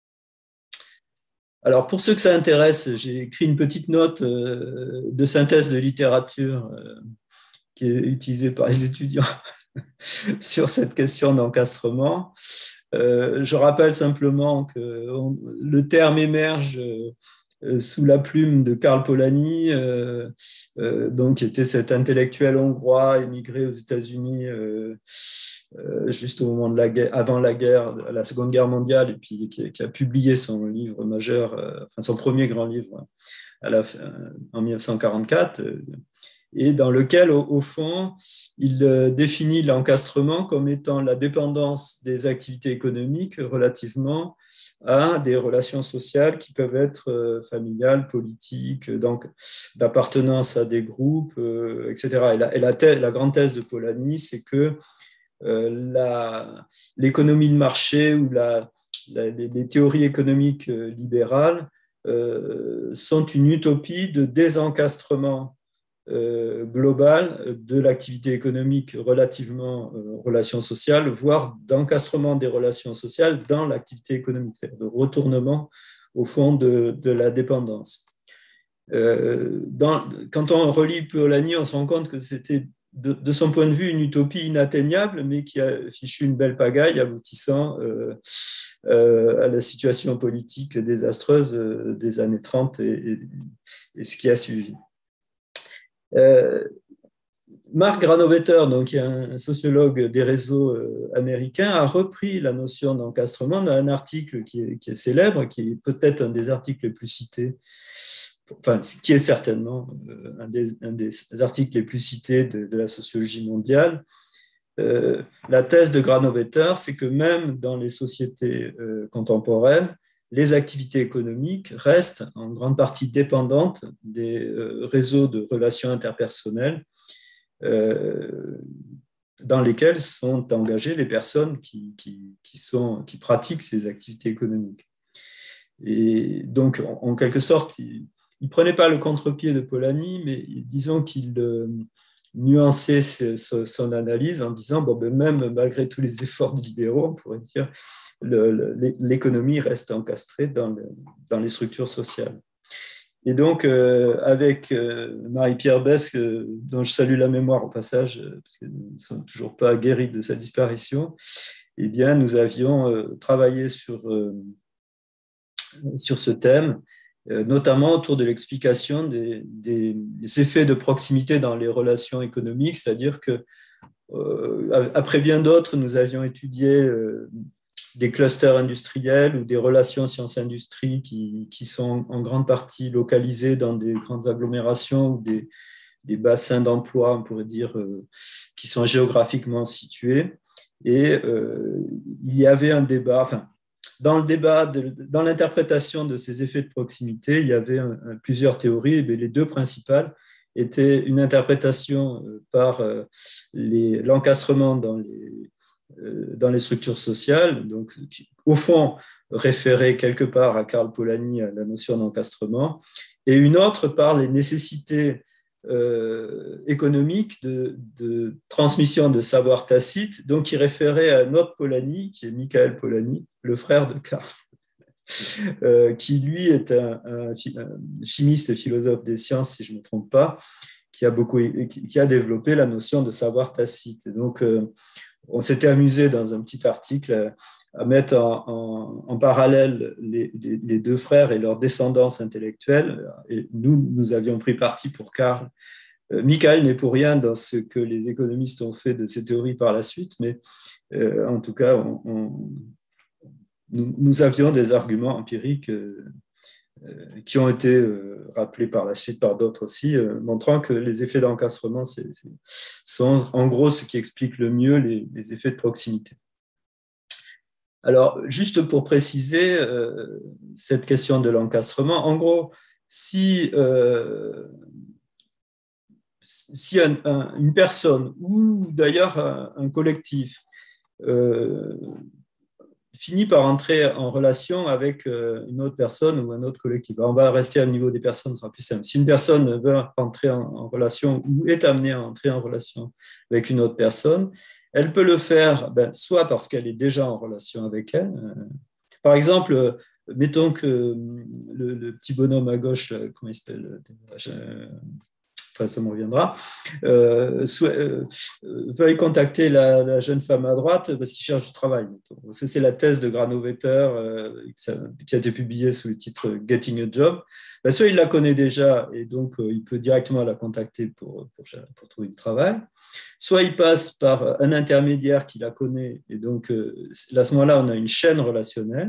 Alors, pour ceux que ça intéresse, j'ai écrit une petite note euh, de synthèse de littérature euh, qui est utilisée par les étudiants sur cette question d'encastrement. Euh, je rappelle simplement que on, le terme émerge euh, sous la plume de Karl Polanyi, euh, euh, donc, qui était cet intellectuel hongrois émigré aux États-Unis euh, euh, juste au moment de la guerre, avant la guerre, la Seconde Guerre mondiale, et puis qui, qui a publié son livre majeur, euh, enfin son premier grand livre à la, en mille neuf cent quarante-quatre. Euh, et dans lequel, au, au fond, il euh, définit l'encastrement comme étant la dépendance des activités économiques relativement à des relations sociales qui peuvent être euh, familiales, politiques, donc d'appartenance à des groupes, euh, et cetera. Et, la, et la, thèse, la grande thèse de Polanyi, c'est que euh, l'économie de marché ou la, la, les, les théories économiques euh, libérales euh, sont une utopie de désencastrement Euh, global de l'activité économique relativement aux euh, relations sociales, voire d'encastrement des relations sociales dans l'activité économique, c'est-à-dire de retournement au fond de, de la dépendance. Euh, dans, quand on relit Polanyi, on se rend compte que c'était de, de son point de vue une utopie inatteignable, mais qui a fichu une belle pagaille aboutissant euh, euh, à la situation politique désastreuse euh, des années trente et, et, et ce qui a suivi. Euh, Mark Granovetter, donc, qui est un sociologue des réseaux euh, américains, a repris la notion d'encastrement dans un article qui est, qui est célèbre, qui est peut-être un des articles les plus cités, enfin, qui est certainement euh, un, des, un des articles les plus cités de, de la sociologie mondiale. Euh, la thèse de Granovetter, c'est que même dans les sociétés euh, contemporaines, les activités économiques restent en grande partie dépendantes des euh, réseaux de relations interpersonnelles euh, dans lesquels sont engagées les personnes qui, qui, qui, sont, qui pratiquent ces activités économiques. Et donc, en, en quelque sorte, il ne prenait pas le contre-pied de Polanyi, mais disons qu'il euh, nuançait ses, son analyse en disant, bon, ben même malgré tous les efforts des libéraux, on pourrait dire, l'économie reste encastrée dans, le, dans les structures sociales. Et donc, euh, avec euh, Marie-Pierre Besque, euh, dont je salue la mémoire au passage, euh, parce qu'ils ne sont toujours pas guéris de sa disparition, eh bien, nous avions euh, travaillé sur, euh, sur ce thème, euh, notamment autour de l'explication des, des, des effets de proximité dans les relations économiques, c'est-à-dire que, euh, après bien d'autres, nous avions étudié euh, des clusters industriels ou des relations sciences-industrie qui, qui sont en grande partie localisées dans des grandes agglomérations ou des, des bassins d'emploi, on pourrait dire, euh, qui sont géographiquement situés. Et euh, il y avait un débat, enfin, dans le débat, de, dans l'interprétation de ces effets de proximité, il y avait un, un, plusieurs théories, mais les deux principales étaient une interprétation par euh, les, l'encastrement dans les dans les structures sociales, donc qui, au fond, référait quelque part à Karl Polanyi, à la notion d'encastrement, et une autre par les nécessités euh, économiques de, de transmission de savoir tacite, donc qui référait à un autre Polanyi, qui est Michael Polanyi, le frère de Karl, euh, qui lui est un, un, un chimiste et philosophe des sciences, si je ne me trompe pas, qui a, beaucoup, qui a développé la notion de savoir tacite. Et donc, euh, on s'était amusé dans un petit article à mettre en, en, en parallèle les, les, les deux frères et leur descendance intellectuelle. Et nous, nous avions pris parti pour Karl. Euh, Michael n'est pour rien dans ce que les économistes ont fait de ces théories par la suite, mais euh, en tout cas, on, on, nous, nous avions des arguments empiriques euh, euh, qui ont été euh, rappelés par la suite par d'autres aussi, euh, montrant que les effets d'encastrement c'est, c'est, sont en gros ce qui explique le mieux les, les effets de proximité. Alors, juste pour préciser euh, cette question de l'encastrement, en gros, si, euh, si un, un, une personne ou d'ailleurs un, un collectif euh, finit par entrer en relation avec une autre personne ou un autre collectif. Alors, on va rester au niveau des personnes, ce sera plus simple. Si une personne veut entrer en, en relation ou est amenée à entrer en relation avec une autre personne, elle peut le faire ben, soit parce qu'elle est déjà en relation avec elle. Par exemple, mettons que le, le petit bonhomme à gauche, comment il s'appelle, enfin, ça me reviendra, euh, soit, euh, veuille contacter la, la jeune femme à droite parce qu'il cherche du travail. Ça, c'est la thèse de Granovetter euh, qui a été publiée sous le titre Getting a Job. Ben, soit il la connaît déjà et donc euh, il peut directement la contacter pour, pour, pour trouver du travail, soit il passe par un intermédiaire qui la connaît et donc euh, à ce moment-là, on a une chaîne relationnelle.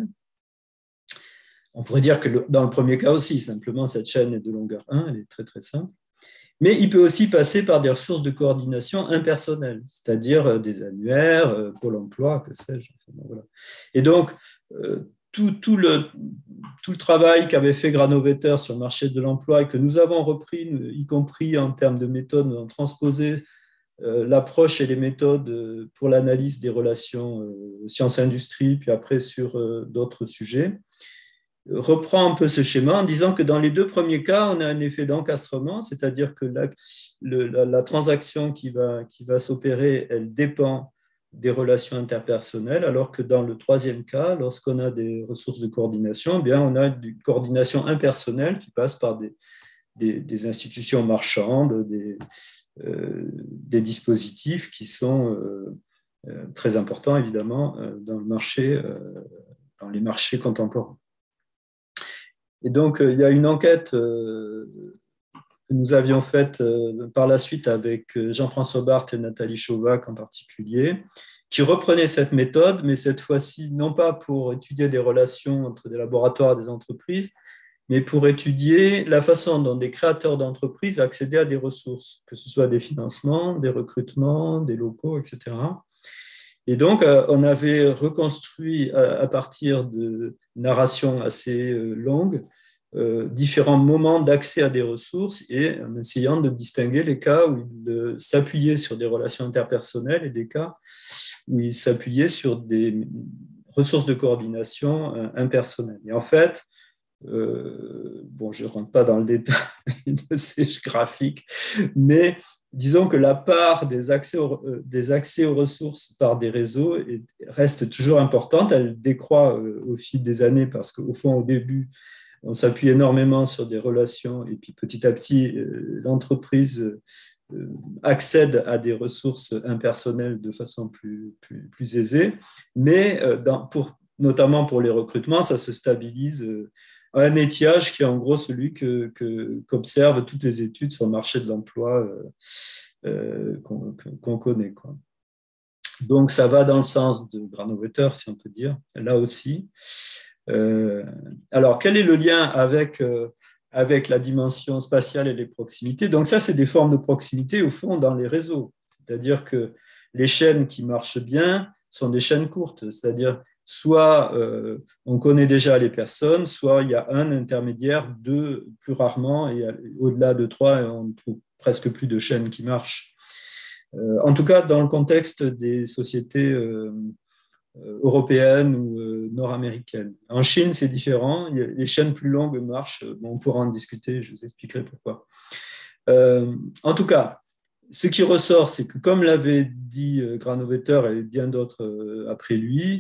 On pourrait dire que le, dans le premier cas aussi, simplement cette chaîne est de longueur un, elle est très très simple. Mais il peut aussi passer par des ressources de coordination impersonnelles, c'est-à-dire des annuaires, Pôle emploi, que sais-je. Voilà. Et donc, tout, tout, le, tout le travail qu'avait fait Granovetter sur le marché de l'emploi et que nous avons repris, y compris en termes de méthodes, nous avons transposé l'approche et les méthodes pour l'analyse des relations sciences-industrie, puis après sur d'autres sujets, reprend un peu ce schéma en disant que dans les deux premiers cas, on a un effet d'encastrement, c'est-à-dire que la, le, la, la transaction qui va, qui va s'opérer, elle dépend des relations interpersonnelles, alors que dans le troisième cas, lorsqu'on a des ressources de coordination, eh bien, on a une coordination impersonnelle qui passe par des, des, des institutions marchandes, des, euh, des dispositifs qui sont euh, euh, très importants, évidemment, euh, dans le marché, euh, dans les marchés contemporains. Et donc, il y a une enquête que nous avions faite par la suite avec Jean-François Barthes et Nathalie Chauvac en particulier, qui reprenait cette méthode, mais cette fois-ci, non pas pour étudier des relations entre des laboratoires et des entreprises, mais pour étudier la façon dont des créateurs d'entreprises accédaient à des ressources, que ce soit des financements, des recrutements, des locaux, et cetera. Et donc, on avait reconstruit à partir de narrations assez longues différents moments d'accès à des ressources et en essayant de distinguer les cas où il s'appuyait sur des relations interpersonnelles et des cas où il s'appuyait sur des ressources de coordination impersonnelles. Et en fait, euh, bon, je ne rentre pas dans le détail de ces graphiques, mais disons que la part des accès, aux, des accès aux ressources par des réseaux est, reste toujours importante. Elle décroît au fil des années parce qu'au fond, au début, on s'appuie énormément sur des relations et puis petit à petit, l'entreprise accède à des ressources impersonnelles de façon plus, plus, plus aisée. Mais dans, pour, notamment pour les recrutements, ça se stabilise à un étiage qui est en gros celui que, que, qu'observent toutes les études sur le marché de l'emploi euh, euh, qu'on, qu'on connaît, quoi. Donc, ça va dans le sens de Granovetter, si on peut dire, là aussi. Euh, alors, quel est le lien avec, euh, avec la dimension spatiale et les proximités? Donc, ça, c'est des formes de proximité, au fond, dans les réseaux. C'est-à-dire que les chaînes qui marchent bien sont des chaînes courtes, c'est-à-dire soit euh, on connaît déjà les personnes, soit il y a un intermédiaire, deux plus rarement, et au-delà de trois, on ne trouve presque plus de chaînes qui marchent. Euh, en tout cas, dans le contexte des sociétés euh, européennes ou euh, nord-américaines. En Chine, c'est différent. Les chaînes plus longues marchent. Bon, on pourra en discuter, je vous expliquerai pourquoi. Euh, en tout cas, ce qui ressort, c'est que comme l'avait dit Granovetter et bien d'autres euh, après lui,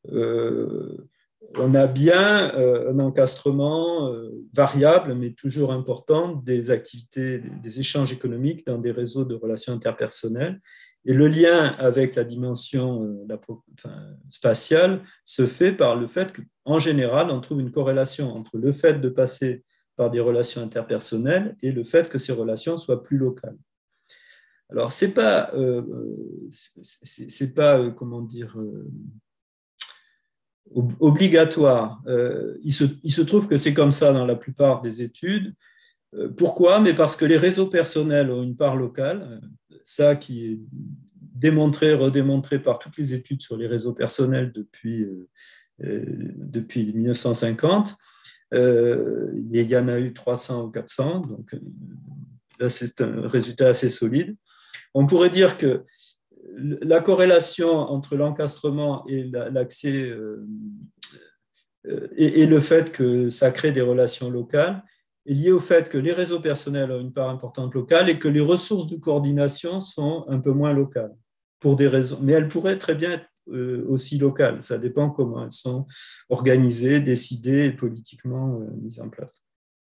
Euh, on a bien euh, un encastrement euh, variable, mais toujours important, des activités, des échanges économiques dans des réseaux de relations interpersonnelles. Et le lien avec la dimension euh, la, enfin, spatiale se fait par le fait qu'en général, on trouve une corrélation entre le fait de passer par des relations interpersonnelles et le fait que ces relations soient plus locales. Alors, c'est pas, euh, c'est, c'est pas, euh, comment dire, euh, obligatoire. Euh, il, se, il se trouve que c'est comme ça dans la plupart des études. Euh, pourquoi? Mais parce que les réseaux personnels ont une part locale, ça qui est démontré, redémontré par toutes les études sur les réseaux personnels depuis, euh, euh, depuis mille neuf cent cinquante. Euh, il y en a eu trois cents ou quatre cents, donc là c'est un résultat assez solide. On pourrait dire que la corrélation entre l'encastrement et l'accès euh, et, et le fait que ça crée des relations locales est lié au fait que les réseaux personnels ont une part importante locale et que les ressources de coordination sont un peu moins locales pour des raisons, mais elles pourraient très bien être euh, aussi locales. Ça dépend comment elles sont organisées, décidées et politiquement euh, mises en place.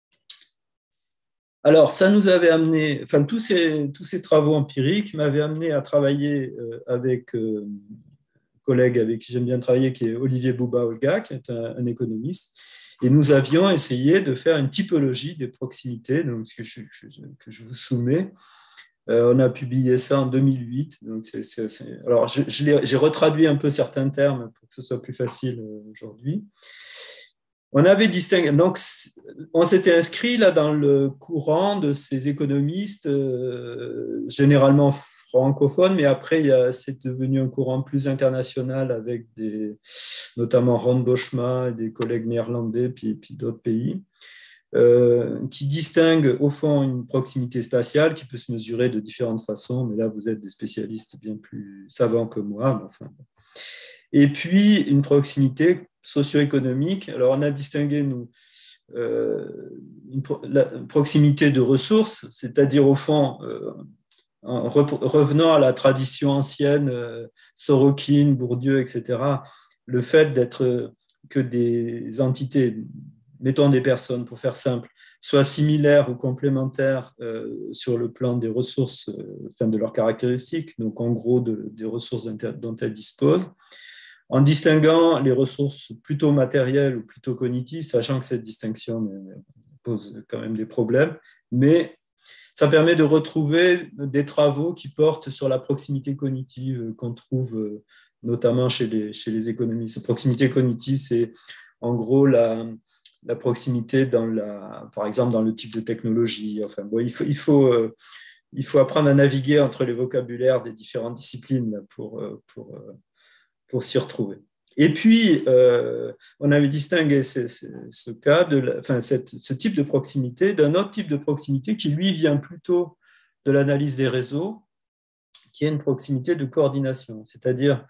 Alors, ça nous avait amené, enfin, tous ces, tous ces travaux empiriques m'avaient amené à travailler euh, avec euh, un collègue avec qui j'aime bien travailler, qui est Olivier Bouba-Olga, qui est un, un économiste. Et nous avions essayé de faire une typologie des proximités, donc, que, je, que je vous soumets. Euh, on a publié ça en deux mille huit. Donc c'est, c'est, c'est... Alors, je, je j'ai retraduit un peu certains termes pour que ce soit plus facile euh, aujourd'hui. On avait distingué, donc on s'était inscrit là dans le courant de ces économistes, euh, généralement francophones, mais après il y a, c'est devenu un courant plus international avec des, notamment Ron Boschma, des collègues néerlandais, puis, puis d'autres pays, euh, qui distinguent au fond une proximité spatiale qui peut se mesurer de différentes façons, mais là vous êtes des spécialistes bien plus savants que moi. Mais enfin, et puis une proximité socio-économique. Alors, on a distingué, nous, euh, une, pro- la proximité de ressources, c'est-à-dire, au fond, euh, en re- revenant à la tradition ancienne, euh, Sorokine, Bourdieu, et cetera, le fait d'être que des entités, mettons des personnes, pour faire simple, soient similaires ou complémentaires euh, sur le plan des ressources, euh, enfin, de leurs caractéristiques, donc en gros de, des ressources dont elles disposent, en distinguant les ressources plutôt matérielles ou plutôt cognitives, sachant que cette distinction pose quand même des problèmes, mais ça permet de retrouver des travaux qui portent sur la proximité cognitive qu'on trouve notamment chez les, chez les économistes. Cette proximité cognitive, c'est en gros la, la proximité, dans la, par exemple, dans le type de technologie. Enfin, bon, il faut, il faut, il faut apprendre à naviguer entre les vocabulaires des différentes disciplines pour... pour pour s'y retrouver. Et puis, euh, on avait distingué ce, ce, ce cas, de la, enfin, cette, ce type de proximité d'un autre type de proximité qui, lui, vient plutôt de l'analyse des réseaux, qui est une proximité de coordination. C'est-à-dire,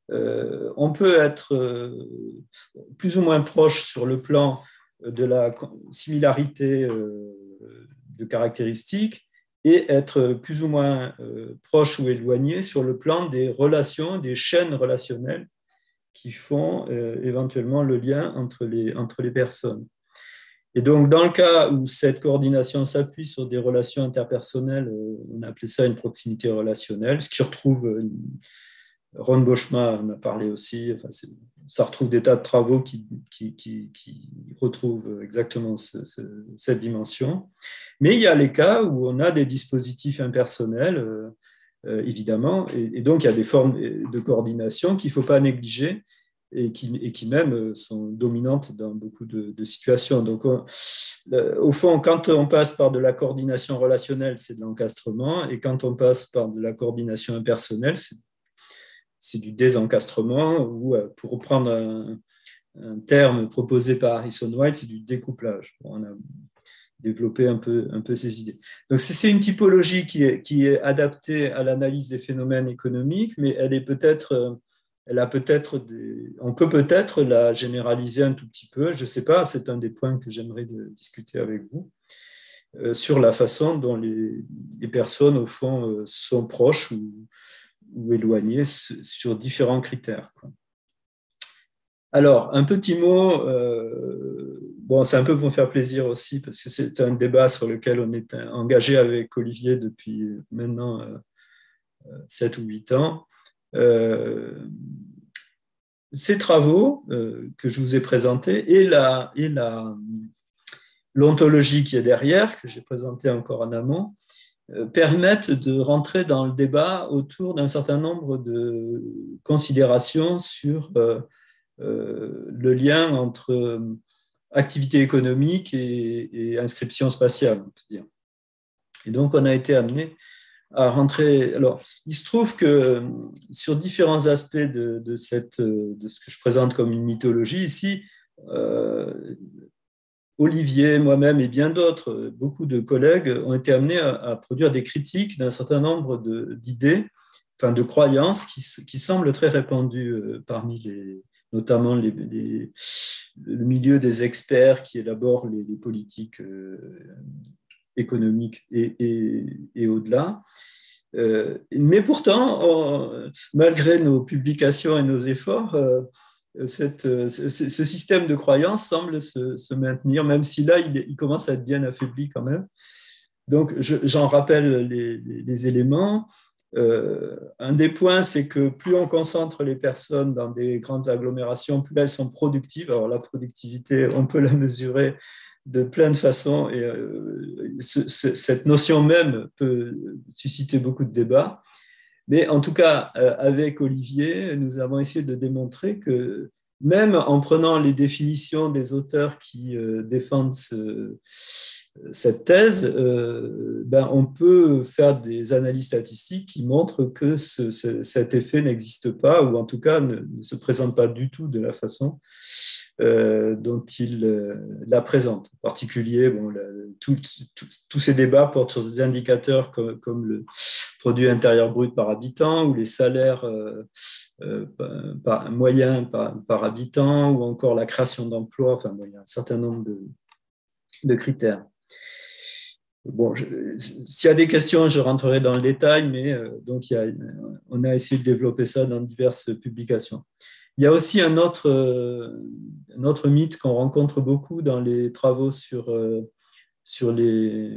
euh, on peut être euh, plus ou moins proche sur le plan de la similarité euh, de caractéristiques, et être plus ou moins euh, proche ou éloigné sur le plan des relations, des chaînes relationnelles qui font euh, éventuellement le lien entre les, entre les personnes. Et donc, dans le cas où cette coordination s'appuie sur des relations interpersonnelles, euh, on a appelé ça une proximité relationnelle, ce qui retrouve, euh, Ron Boschma en a parlé aussi, enfin, ça retrouve des tas de travaux qui, qui, qui, qui retrouvent exactement ce, ce, cette dimension. Mais il y a les cas où on a des dispositifs impersonnels, euh, euh, évidemment, et, et donc il y a des formes de coordination qu'il ne faut pas négliger et qui, et qui même sont dominantes dans beaucoup de, de situations. Donc, on, au fond, quand on passe par de la coordination relationnelle, c'est de l'encastrement, et quand on passe par de la coordination impersonnelle, c'est c'est du désencastrement, ou pour reprendre un, un terme proposé par Harrison White, c'est du découplage. On a développé un peu, un peu ces idées. Donc c'est une typologie qui est, qui est adaptée à l'analyse des phénomènes économiques, mais elle est peut-être, elle a peut-être des, on peut peut-être la généraliser un tout petit peu. Je ne sais pas, c'est un des points que j'aimerais discuter avec vous, euh, sur la façon dont les, les personnes, au fond, euh, sont proches ou ou éloignés sur différents critères. Alors, un petit mot, euh, bon, c'est un peu pour me faire plaisir aussi, parce que c'est un débat sur lequel on est engagé avec Olivier depuis maintenant euh, sept ou huit ans. Euh, ces travaux euh, que je vous ai présentés et la, et la, l'ontologie qui est derrière, que j'ai présentée encore en amont, permettent de rentrer dans le débat autour d'un certain nombre de considérations sur euh, euh, le lien entre euh, activité économique et, et inscription spatiale, on peut dire. Et donc, on a été amené à rentrer. Alors, il se trouve que sur différents aspects de, de, cette, de ce que je présente comme une mythologie ici, euh, Olivier, moi-même et bien d'autres, beaucoup de collègues ont été amenés à, à produire des critiques d'un certain nombre de, d'idées, enfin de croyances qui, qui semblent très répandues parmi les, notamment les, les, le milieu des experts qui élaborent les, les politiques euh, économiques et, et, et au-delà. Euh, mais pourtant, on, malgré nos publications et nos efforts, euh, cette, ce, ce système de croyance semble se, se maintenir, même si là, il, il commence à être bien affaibli quand même. Donc, je, j'en rappelle les, les, les éléments. Euh, un des points, c'est que plus on concentre les personnes dans des grandes agglomérations, plus elles sont productives. Alors, la productivité, on peut la mesurer de plein de façons et euh, ce, ce, cette notion même peut susciter beaucoup de débats. Mais en tout cas, euh, avec Olivier, nous avons essayé de démontrer que même en prenant les définitions des auteurs qui euh, défendent ce, cette thèse, euh, ben, on peut faire des analyses statistiques qui montrent que ce, ce, cet effet n'existe pas, ou en tout cas ne, ne se présente pas du tout de la façon euh, dont il euh, la présente. En particulier, bon, tous ces débats portent sur des indicateurs comme, comme le produit intérieur brut par habitant, ou les salaires euh, euh, par, moyens par, par habitant, ou encore la création d'emplois. Enfin, bon, il y a un certain nombre de, de critères. Bon, s'il y a des questions, je rentrerai dans le détail, mais euh, donc il y a, on a essayé de développer ça dans diverses publications. Il y a aussi un autre, euh, un autre mythe qu'on rencontre beaucoup dans les travaux sur, euh, sur les...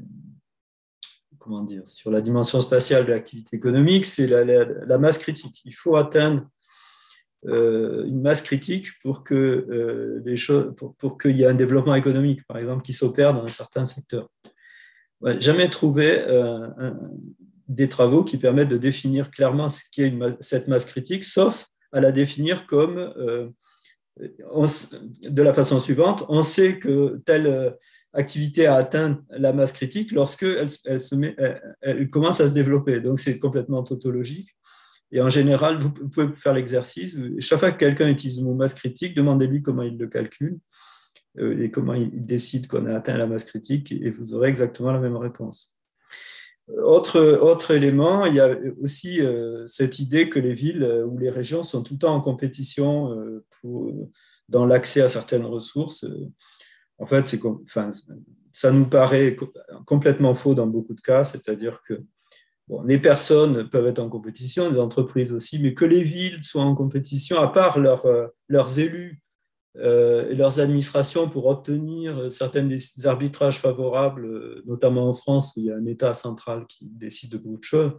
comment dire, sur la dimension spatiale de l'activité économique, c'est la, la, la masse critique. Il faut atteindre euh, une masse critique pour que euh, les choses, pour, pour qu'il y ait un développement économique, par exemple, qui s'opère dans un certain secteur. Ouais, jamais trouvé euh, un, des travaux qui permettent de définir clairement ce qu'est une, cette masse critique, sauf à la définir comme euh, on, de la façon suivante: on sait que telle activité a atteint la masse critique lorsqu'elle elle se met, elle, elle commence à se développer. Donc, c'est complètement tautologique. Et en général, vous pouvez faire l'exercice. Chaque fois que quelqu'un utilise le mot masse critique, demandez-lui comment il le calcule et comment il décide qu'on a atteint la masse critique, et vous aurez exactement la même réponse. Autre, autre élément, il y a aussi euh, cette idée que les villes ou les régions sont tout le temps en compétition euh, pour, dans l'accès à certaines ressources. En fait, c'est, enfin, ça nous paraît complètement faux dans beaucoup de cas, c'est-à-dire que bon, les personnes peuvent être en compétition, les entreprises aussi, mais que les villes soient en compétition, à part leur, leurs élus euh, et leurs administrations pour obtenir certains des arbitrages favorables, notamment en France où il y a un État central qui décide de beaucoup de choses.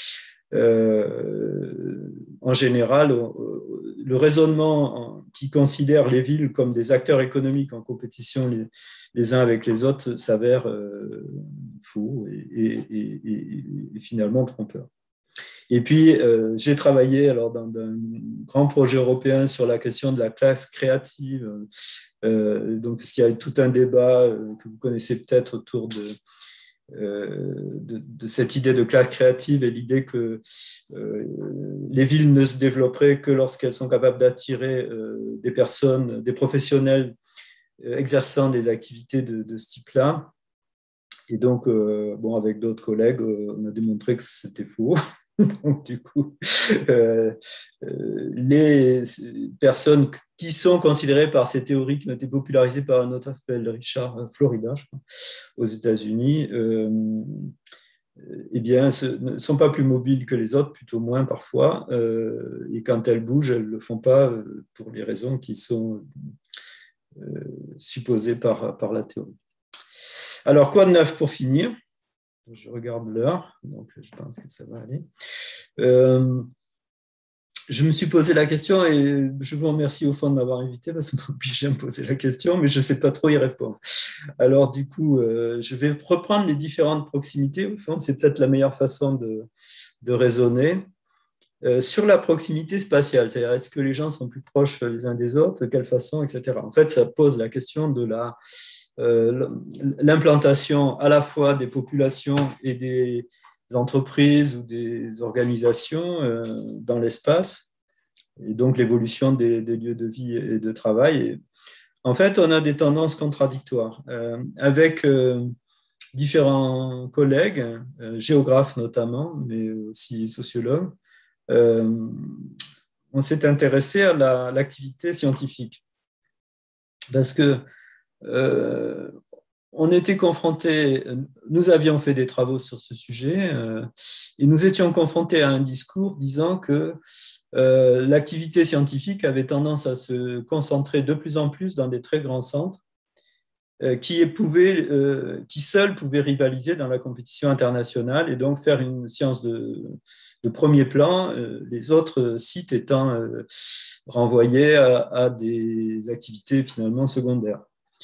Euh, en général, le raisonnement qui considère les villes comme des acteurs économiques en compétition les, les uns avec les autres s'avère euh, faux et, et, et, et finalement trompeur. Et puis, euh, j'ai travaillé alors, dans, dans un grand projet européen sur la question de la classe créative, euh, donc, parce qu'il y a tout un débat euh, que vous connaissez peut-être autour de, euh, de, de cette idée de classe créative et l'idée que euh, les villes ne se développeraient que lorsqu'elles sont capables d'attirer euh, des personnes, des professionnels euh, exerçant des activités de, de ce type-là. Et donc, euh, bon, avec d'autres collègues, euh, on a démontré que c'était faux. Donc, du coup, euh, euh, les personnes qui sont considérées par ces théories qui ont été popularisées par un auteur qui s'appelle Richard Florida, je crois, aux États-Unis, euh, eh bien, ne sont pas plus mobiles que les autres, plutôt moins parfois. Euh, et quand elles bougent, elles ne le font pas pour les raisons qui sont euh, supposées par, par la théorie. Alors, quoi de neuf pour finir ? Je regarde l'heure, donc je pense que ça va aller. Euh, je me suis posé la question et je vous remercie au fond de m'avoir invité parce que ça m'a obligé à me poser la question, mais je ne sais pas trop y répondre. Alors du coup, euh, je vais reprendre les différentes proximités. Au fond, c'est peut-être la meilleure façon de, de raisonner. euh, sur la proximité spatiale, c'est-à-dire est-ce que les gens sont plus proches les uns des autres, de quelle façon, et cetera. En fait, ça pose la question de la, euh, l'implantation à la fois des populations et des entreprises ou des organisations euh, dans l'espace, et donc l'évolution des, des lieux de vie et de travail. Et en fait, on a des tendances contradictoires euh, avec euh, différents collègues, euh, géographes notamment, mais aussi sociologues. Euh, on s'est intéressé à la, l'activité scientifique parce que euh, on était confrontés, nous avions fait des travaux sur ce sujet euh, et nous étions confrontés à un discours disant que euh, l'activité scientifique avait tendance à se concentrer de plus en plus dans des très grands centres euh, qui, pouvaient, euh, qui seuls pouvaient rivaliser dans la compétition internationale et donc faire une science de, de premier plan, euh, les autres sites étant euh, renvoyés à, à des activités finalement secondaires.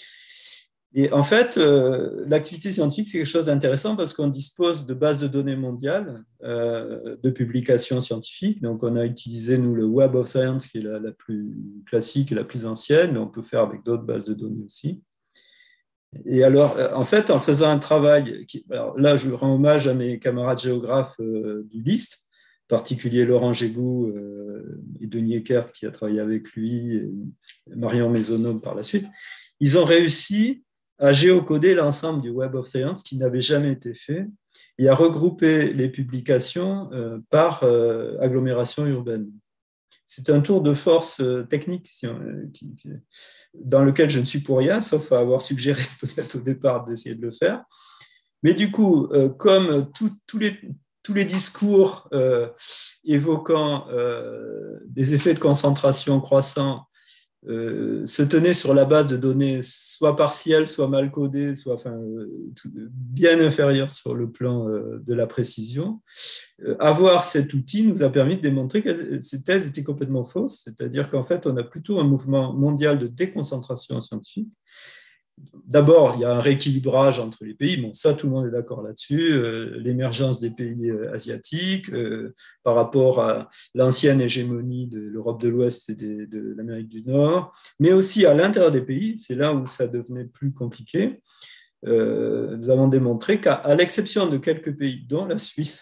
Et en fait, euh, l'activité scientifique, c'est quelque chose d'intéressant parce qu'on dispose de bases de données mondiales, euh, de publications scientifiques. Donc, on a utilisé, nous, le Web of Science, qui est la, la plus classique et la plus ancienne, mais on peut faire avec d'autres bases de données aussi. Et alors, en fait, en faisant un travail, qui, alors là, je rends hommage à mes camarades géographes euh, du L I S T, en particulier Laurent Gégou euh, et Denis Eckert, qui a travaillé avec lui, et Marion Maisonneuve par la suite. Ils ont réussi à géocoder l'ensemble du Web of Science qui n'avait jamais été fait et à regrouper les publications euh, par euh, agglomération urbaine. C'est un tour de force euh, technique si on, euh, qui, qui, dans lequel je ne suis pour rien, sauf à avoir suggéré peut-être au départ d'essayer de le faire. Mais du coup, euh, comme tous les, tous les discours euh, évoquant euh, des effets de concentration croissants Euh, se tenait sur la base de données soit partielles, soit mal codées, soit enfin, euh, tout, bien inférieures sur le plan euh, de la précision. Euh, avoir cet outil nous a permis de démontrer que ces thèses étaient complètement fausses, c'est-à-dire qu'en fait, on a plutôt un mouvement mondial de déconcentration scientifique. D'abord, il y a un rééquilibrage entre les pays. Bon, ça, tout le monde est d'accord là-dessus. Euh, l'émergence des pays euh, asiatiques euh, par rapport à l'ancienne hégémonie de l'Europe de l'Ouest et des, de l'Amérique du Nord, mais aussi à l'intérieur des pays. C'est là où ça devenait plus compliqué. Euh, nous avons démontré qu'à l'exception de quelques pays, dont la Suisse,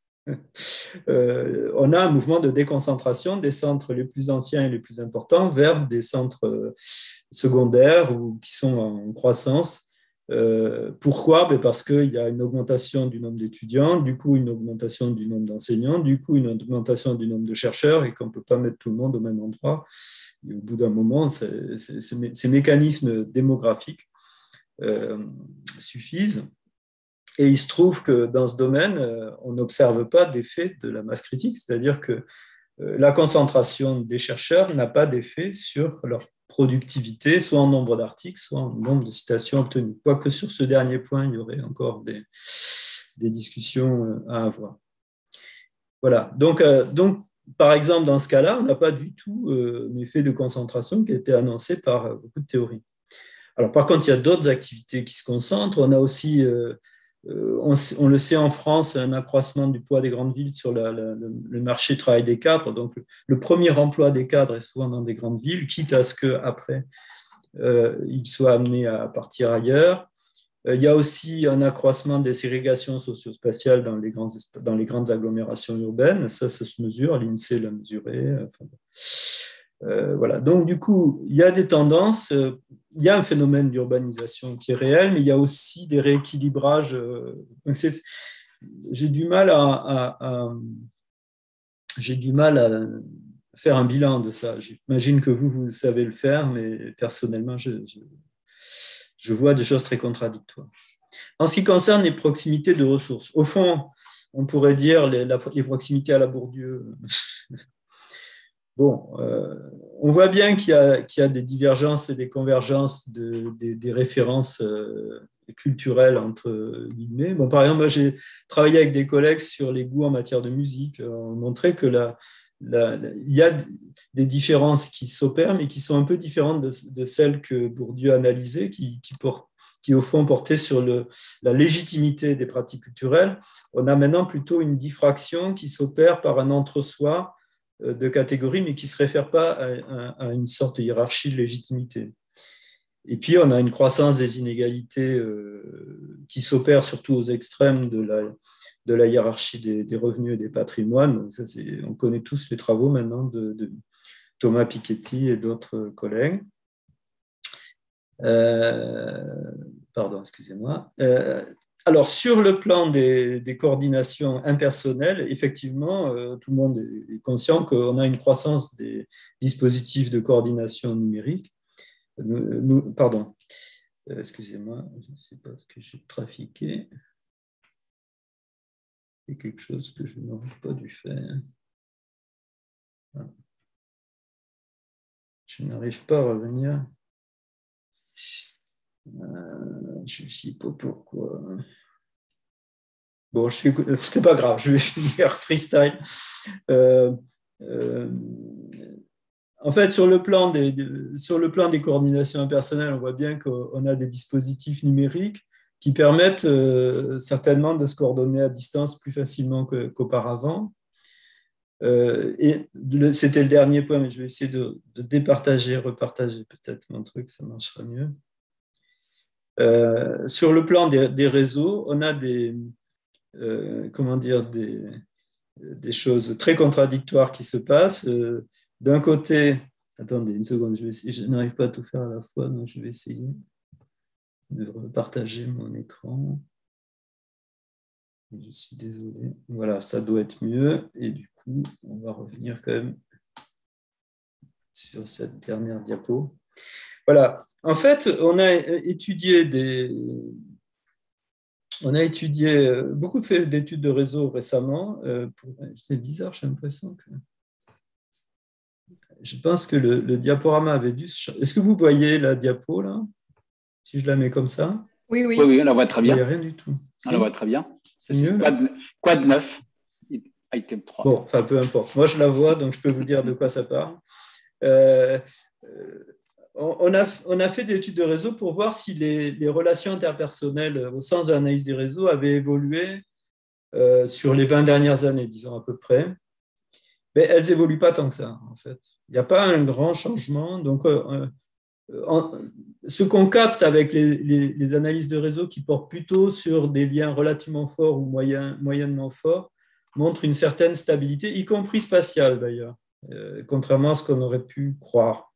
Euh, on a un mouvement de déconcentration des centres les plus anciens et les plus importants vers des centres euh, secondaires ou qui sont en croissance. Euh, pourquoi? Ben parce qu'il y a une augmentation du nombre d'étudiants, du coup une augmentation du nombre d'enseignants, du coup une augmentation du nombre de chercheurs et qu'on ne peut pas mettre tout le monde au même endroit. Et au bout d'un moment, c'est, c'est, c'est, ces mécanismes démographiques euh, suffisent. Et il se trouve que dans ce domaine, on n'observe pas d'effet de la masse critique, c'est-à-dire que la concentration des chercheurs n'a pas d'effet sur leur productivité, soit en nombre d'articles, soit en nombre de citations obtenues. Quoique sur ce dernier point, il y aurait encore des, des discussions à avoir. Voilà. Donc, donc, par exemple, dans ce cas-là, on n'a pas du tout un effet de concentration qui a été annoncé par beaucoup de théories. Alors, par contre, il y a d'autres activités qui se concentrent. On a aussi... On, on le sait en France, un accroissement du poids des grandes villes sur la, la, le marché du travail des cadres. Donc, le, le premier emploi des cadres est souvent dans des grandes villes, quitte à ce qu'après, euh, ils soient amenés à partir ailleurs. Euh, il y a aussi un accroissement des ségrégations socio-spatiales dans les, grands, dans les grandes agglomérations urbaines. Ça, ça se mesure, l'INSEE l'a mesuré. Enfin, Euh, voilà. Donc, du coup, il y a des tendances, euh, il y a un phénomène d'urbanisation qui est réel, mais il y a aussi des rééquilibrages. Euh, c'est, j'ai du mal à, à, à, j'ai du mal à faire un bilan de ça. J'imagine que vous, vous savez le faire, mais personnellement, je, je, je vois des choses très contradictoires. En ce qui concerne les proximités de ressources, au fond, on pourrait dire les, la, les proximités à la Bourdieu. Bon, euh, on voit bien qu'il y a, qu'il y a des divergences et des convergences de, de, des références euh, culturelles entre guillemets. Bon, par exemple, moi, j'ai travaillé avec des collègues sur les goûts en matière de musique. On montrait que la, la, la, il y a des différences qui s'opèrent, mais qui sont un peu différentes de, de celles que Bourdieu analysait, qui, qui, portent, qui au fond portait sur le, la légitimité des pratiques culturelles. On a maintenant plutôt une diffraction qui s'opère par un entre-soi de catégories, mais qui ne se réfère pas à, à une sorte de hiérarchie de légitimité. Et puis, on a une croissance des inégalités euh, qui s'opère surtout aux extrêmes de la, de la hiérarchie des, des revenus et des patrimoines. Donc ça, c'est, on connaît tous les travaux maintenant de, de Thomas Piketty et d'autres collègues. Euh, pardon, excusez-moi. Euh, alors, sur le plan des, des coordinations impersonnelles, effectivement, euh, tout le monde est conscient qu'on a une croissance des dispositifs de coordination numérique. Nous, nous, pardon, euh, excusez-moi, je ne sais pas ce que j'ai trafiqué. C'est quelque chose que je n'aurais pas dû faire. Voilà. Je n'arrive pas à revenir. Euh, je ne sais pas pourquoi. Bon, je suis, c'est pas grave, je vais finir freestyle. Euh, euh, en fait, sur le plan des, sur le plan des coordinations impersonnelles, on voit bien qu'on a des dispositifs numériques qui permettent euh, certainement de se coordonner à distance plus facilement que, qu'auparavant. Euh, et le, c'était le dernier point, mais je vais essayer de, de départager, repartager peut-être mon truc, ça marchera mieux. Euh, sur le plan des, des réseaux, on a des, euh, comment dire, des, des choses très contradictoires qui se passent. Euh, d'un côté, attendez une seconde, je, vais essayer, je n'arrive pas à tout faire à la fois, donc je vais essayer de repartager mon écran. Je suis désolé. Voilà, ça doit être mieux. Et du coup, on va revenir quand même sur cette dernière diapo. Voilà. En fait, on a étudié des, on a étudié beaucoup d'études de réseau récemment. C'est bizarre, j'ai l'impression que je pense que le, le diaporama avait dû. Est-ce que vous voyez la diapo là? Si je la mets comme ça? Oui, oui. Oui, oui, on la voit très bien. Il n'y a rien du tout. On la voit très bien. C'est mieux, quad, quad neuf, item trois. Bon, enfin, peu importe. Moi, je la vois, donc je peux vous dire de quoi ça parle. Euh, on, a, on a fait des études de réseau pour voir si les, les relations interpersonnelles au sens de l'analyse des réseaux avaient évolué euh, sur les vingt dernières années, disons à peu près. Mais elles n'évoluent pas tant que ça, en fait. Il n'y a pas un grand changement. Donc, euh, en, ce qu'on capte avec les, les, les analyses de réseau qui portent plutôt sur des liens relativement forts ou moyen, moyennement forts montre une certaine stabilité, y compris spatiale d'ailleurs, euh, contrairement à ce qu'on aurait pu croire.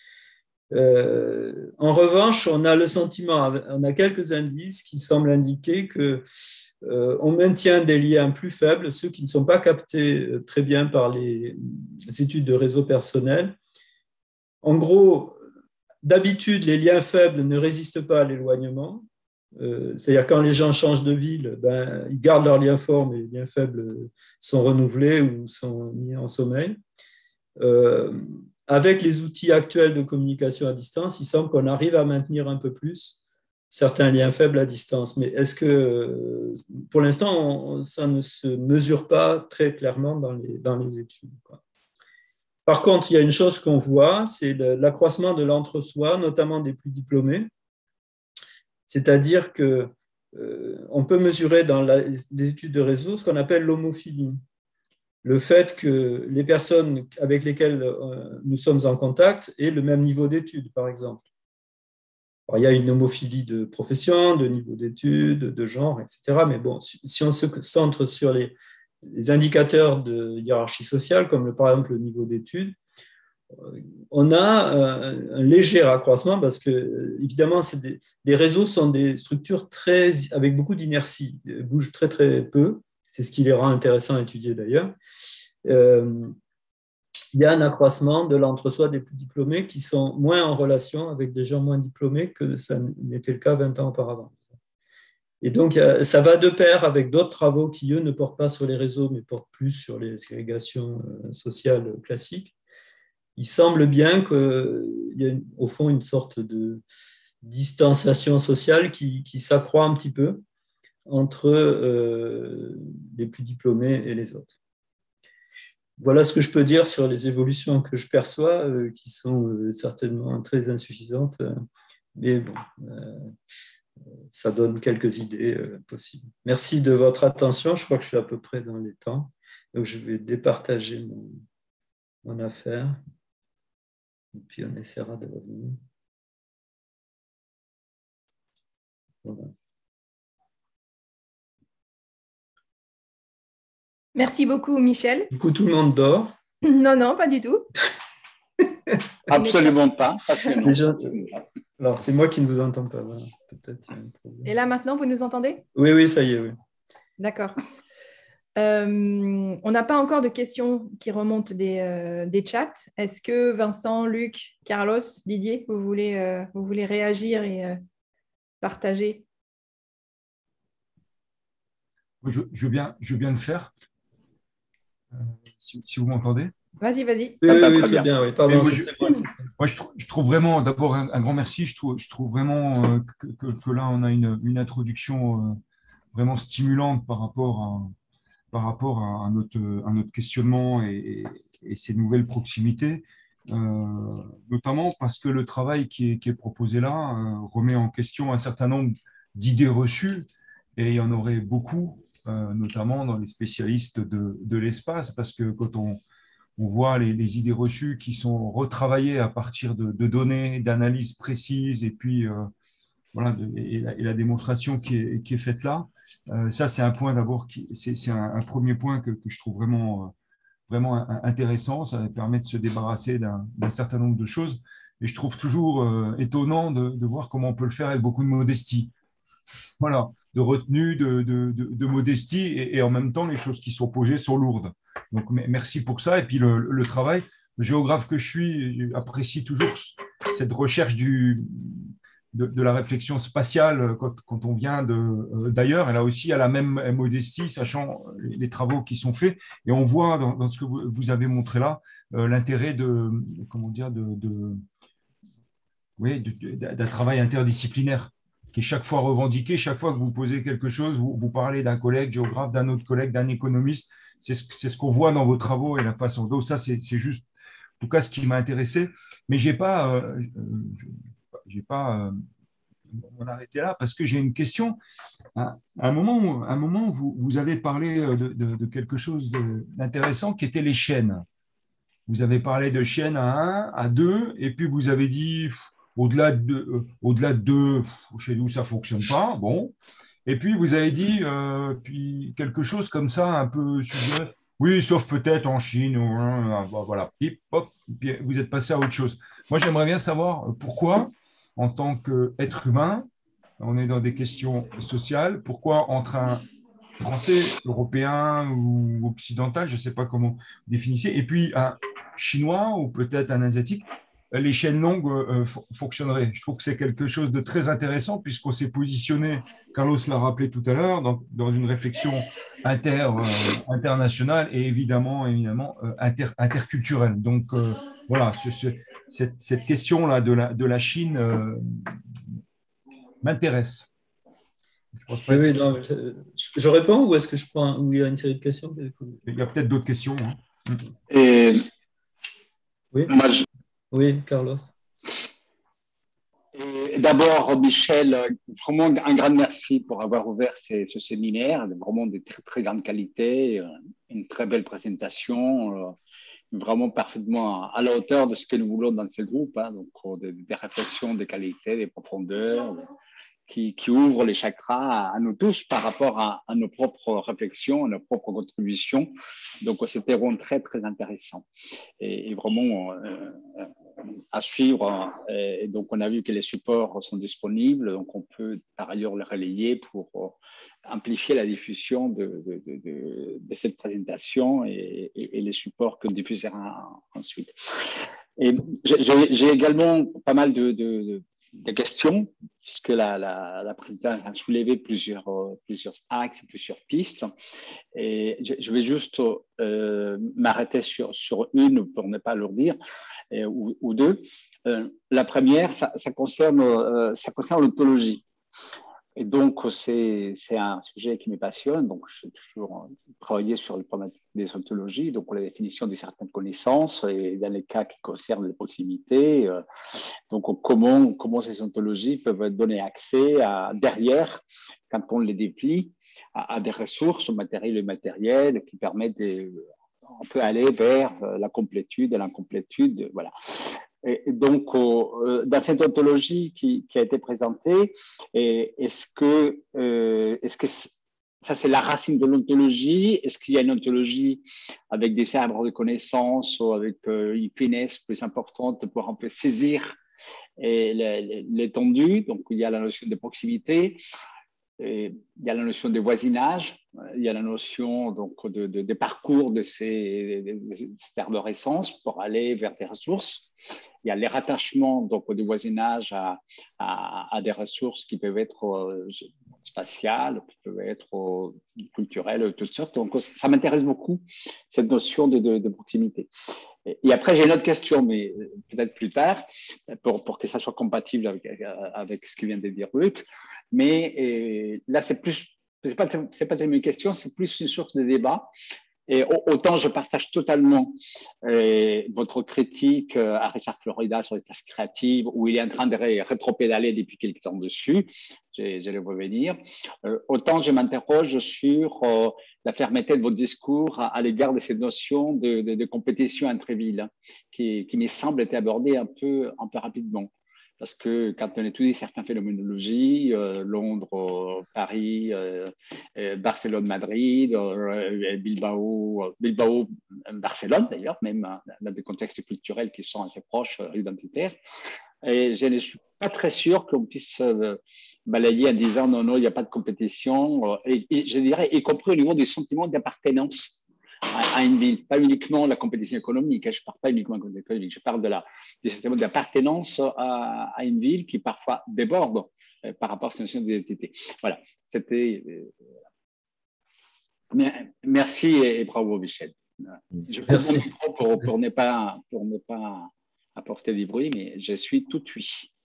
Euh, en revanche, on a le sentiment, on a quelques indices qui semblent indiquer que euh, on maintient des liens plus faibles, ceux qui ne sont pas captés très bien par les, les études de réseau personnel. En gros, d'habitude, les liens faibles ne résistent pas à l'éloignement. Euh, c'est-à-dire quand les gens changent de ville, ben, ils gardent leurs liens forts, mais les liens faibles sont renouvelés ou sont mis en sommeil. Euh, avec les outils actuels de communication à distance, il semble qu'on arrive à maintenir un peu plus certains liens faibles à distance. Mais est-ce que, pour l'instant, on, ça ne se mesure pas très clairement dans les, dans les études, quoi. Par contre, il y a une chose qu'on voit, c'est l'accroissement de l'entre-soi, notamment des plus diplômés. C'est-à-dire qu'on euh, peut mesurer dans la, les études de réseau ce qu'on appelle l'homophilie. Le fait que les personnes avec lesquelles euh, nous sommes en contact aient le même niveau d'études, par exemple. Alors, il y a une homophilie de profession, de niveau d'études, de genre, et cetera. Mais bon, si on se centre sur les, les indicateurs de hiérarchie sociale, comme le, par exemple le niveau d'études, on a un, un léger accroissement parce que, évidemment, c'est des, les réseaux sont des structures très, avec beaucoup d'inertie, ils bougent très très peu, c'est ce qui les rend intéressants à étudier d'ailleurs. Euh, il y a un accroissement de l'entre-soi des plus diplômés qui sont moins en relation avec des gens moins diplômés que ça n'était le cas vingt ans auparavant. Et donc, ça va de pair avec d'autres travaux qui, eux, ne portent pas sur les réseaux, mais portent plus sur les ségrégations sociales classiques. Il semble bien qu'il y a, au fond, une sorte de distanciation sociale qui, qui s'accroît un petit peu entre euh, les plus diplômés et les autres. Voilà ce que je peux dire sur les évolutions que je perçois, euh, qui sont euh, certainement très insuffisantes. Euh, mais bon, euh, ça donne quelques idées euh, possibles. Merci de votre attention. Je crois que je suis à peu près dans les temps. Donc, je vais départager mon, mon affaire. Et puis, on essaiera de revenir. Voilà. Merci beaucoup, Michel. Du coup, tout le monde dort. Non, non, pas du tout. Absolument pas. Déjà, alors, c'est moi qui ne vous entends pas. Voilà. Peut-être il y a un problème. Et là, maintenant, vous nous entendez? Oui, oui, ça y est, oui. D'accord. Euh, on n'a pas encore de questions qui remontent des, euh, des chats. Est-ce que Vincent, Luc, Carlos, Didier, vous voulez, euh, vous voulez réagir et euh, partager? Je, je, veux bien, je veux bien le faire, euh, si, si vous m'entendez. Vas-y, vas-y. Oui, Ça oui, va oui, très très bien. bien. Oui. Pardon, moi, je, c'était moi. moi, je, trouve, je trouve vraiment, d'abord, un, un grand merci. Je trouve, je trouve vraiment euh, que, que, que là, on a une, une introduction euh, vraiment stimulante par rapport à, par rapport à, à, notre, à notre questionnement et, et, et ces nouvelles proximités, euh, notamment parce que le travail qui est, qui est proposé là euh, remet en question un certain nombre d'idées reçues, et il y en aurait beaucoup, euh, notamment dans les spécialistes de, de l'espace, parce que quand on, on voit les, les idées reçues qui sont retravaillées à partir de, de données, d'analyses précises, et puis euh, voilà, de, et, la, et la démonstration qui est, qui est faite là, euh, ça c'est un point d'abord, c'est un, un premier point que, que je trouve vraiment, euh, vraiment intéressant. Ça permet de se débarrasser d'un certain nombre de choses, et je trouve toujours euh, étonnant de, de voir comment on peut le faire avec beaucoup de modestie. Voilà, de retenue, de, de, de, de modestie, et, et en même temps, les choses qui sont posées sont lourdes. Donc, merci pour ça. Et puis, le, le travail, le géographe que je suis, apprécie toujours cette recherche du, de, de la réflexion spatiale quand, quand on vient d'ailleurs. Elle a aussi à la même modestie, sachant les, les travaux qui sont faits. Et on voit dans, dans ce que vous, vous avez montré là, euh, l'intérêt de, comment dire, de, de, oui, d'un travail interdisciplinaire qui est chaque fois revendiqué. Chaque fois que vous posez quelque chose, vous, vous parlez d'un collègue géographe, d'un autre collègue, d'un économiste. C'est ce, ce qu'on voit dans vos travaux et la façon dont ça, c'est juste, en tout cas, ce qui m'a intéressé. Mais je n'ai pas, euh, j'ai pas euh, m'en arrêter là parce que j'ai une question. À un moment, à un moment vous, vous avez parlé de, de, de quelque chose d'intéressant qui était les chaînes. Vous avez parlé de chaînes à un, à deux, et puis vous avez dit au-delà de, euh, au-delà de deux, chez nous, ça ne fonctionne pas. Bon. Et puis, vous avez dit euh, puis quelque chose comme ça, un peu suggéré. Oui, sauf peut-être en Chine. Ou, hein, voilà. Puis, hop, puis vous êtes passé à autre chose. Moi, j'aimerais bien savoir pourquoi, en tant qu'être humain, on est dans des questions sociales, pourquoi entre un français, européen ou occidental, je ne sais pas comment vous définissez, et puis un chinois ou peut-être un asiatique, les chaînes longues euh, fonctionneraient. Je trouve que c'est quelque chose de très intéressant puisqu'on s'est positionné, Carlos l'a rappelé tout à l'heure, dans, dans une réflexion inter, euh, internationale et évidemment, évidemment euh, inter, interculturelle. Donc euh, voilà, ce, ce, cette, cette question-là de la, de la Chine euh, m'intéresse. Oui, oui, non, je, je réponds ou est-ce que je prends ou il y a une série de questions? Il y a peut-être d'autres questions. Hein. Et oui, moi, je... oui, Carlos. D'abord, Michel, vraiment un grand merci pour avoir ouvert ces, ce séminaire, vraiment de très, très grande qualité, une très belle présentation, vraiment parfaitement à la hauteur de ce que nous voulons dans ce groupe, hein, donc des, des réflexions de qualité, des profondeurs, qui, qui ouvrent les chakras à nous tous par rapport à, à nos propres réflexions, à nos propres contributions. Donc, c'était vraiment très, très intéressant. Et, et vraiment, euh, à suivre. Et donc, on a vu que les supports sont disponibles, donc on peut par ailleurs les relayer pour amplifier la diffusion de, de, de, de cette présentation et, et, et les supports que diffusera ensuite. Et j'ai également pas mal de, de, de questions, puisque la, la, la présidente a soulevé plusieurs, plusieurs axes, plusieurs pistes. Et je, je vais juste euh, m'arrêter sur, sur une pour ne pas leur dire. Et, ou, ou deux. Euh, la première, ça, ça concerne, euh, ça concerne l'ontologie. et donc, c'est, c'est un sujet qui me passionne. Donc, j'ai toujours travaillé sur les problématiques des ontologies, donc la définition de certaines connaissances, et dans les cas qui concernent les proximités, euh, donc comment, comment ces ontologies peuvent donner accès à, derrière, quand on les déplie, à, à des ressources matérielles et immatérielles qui permettent de, on peut aller vers la complétude et l'incomplétude, voilà. Et donc, euh, dans cette ontologie qui, qui a été présentée, est-ce que, euh, est-ce que ça, c'est la racine de l'ontologie? Est-ce qu'il y a une ontologie avec des arbres de connaissances ou avec euh, une finesse plus importante pour un peu saisir l'étendue? Donc, il y a la notion de proximité. Et il y a la notion de voisinage, il y a la notion donc, de, de, de parcours de ces, de, de cette arborescence pour aller vers des ressources. Il y a les rattachements donc, du voisinage à, à, à des ressources qui peuvent être euh, spatiales, qui peuvent être euh, culturelles, toutes sortes. Donc, ça m'intéresse beaucoup, cette notion de, de, de proximité. Et après, j'ai une autre question, mais peut-être plus tard, pour, pour que ça soit compatible avec, avec ce que vient de dire Luc. Mais euh, là, c'est plus, c'est pas, c'est pas tellement une question, c'est plus une source de débat. Et autant je partage totalement euh, votre critique à Richard Florida sur les classes créatives, où il est en train de rétropédaler depuis quelques temps dessus, j'allais revenir, euh, autant je m'interroge sur euh, la fermeté de votre discours à, à l'égard de cette notion de, de, de compétition entre villes, hein, qui, qui me semble être abordée un peu, un peu rapidement. Parce que quand on étudie certaines phénoménologies, euh, Londres, euh, Paris, euh, euh, Barcelone, Madrid, euh, Bilbao, Bilbao, Barcelone d'ailleurs, même dans des contextes culturels qui sont assez proches, euh, identitaires. Et je ne suis pas très sûr qu'on puisse euh, balayer en disant non, non, il n'y a pas de compétition. Euh, et, et je dirais, y compris au niveau du sentiment d'appartenance à une ville, pas uniquement la compétition économique, je ne parle pas uniquement de la compétition économique, je parle de la, d'appartenance à, à une ville qui parfois déborde euh, par rapport à cette notion d'identité. Voilà, c'était. Euh, merci et, et bravo, Michel. Je coupe mon micro pour, pour, ne pas, pour ne pas apporter du bruit, mais je suis tout oui.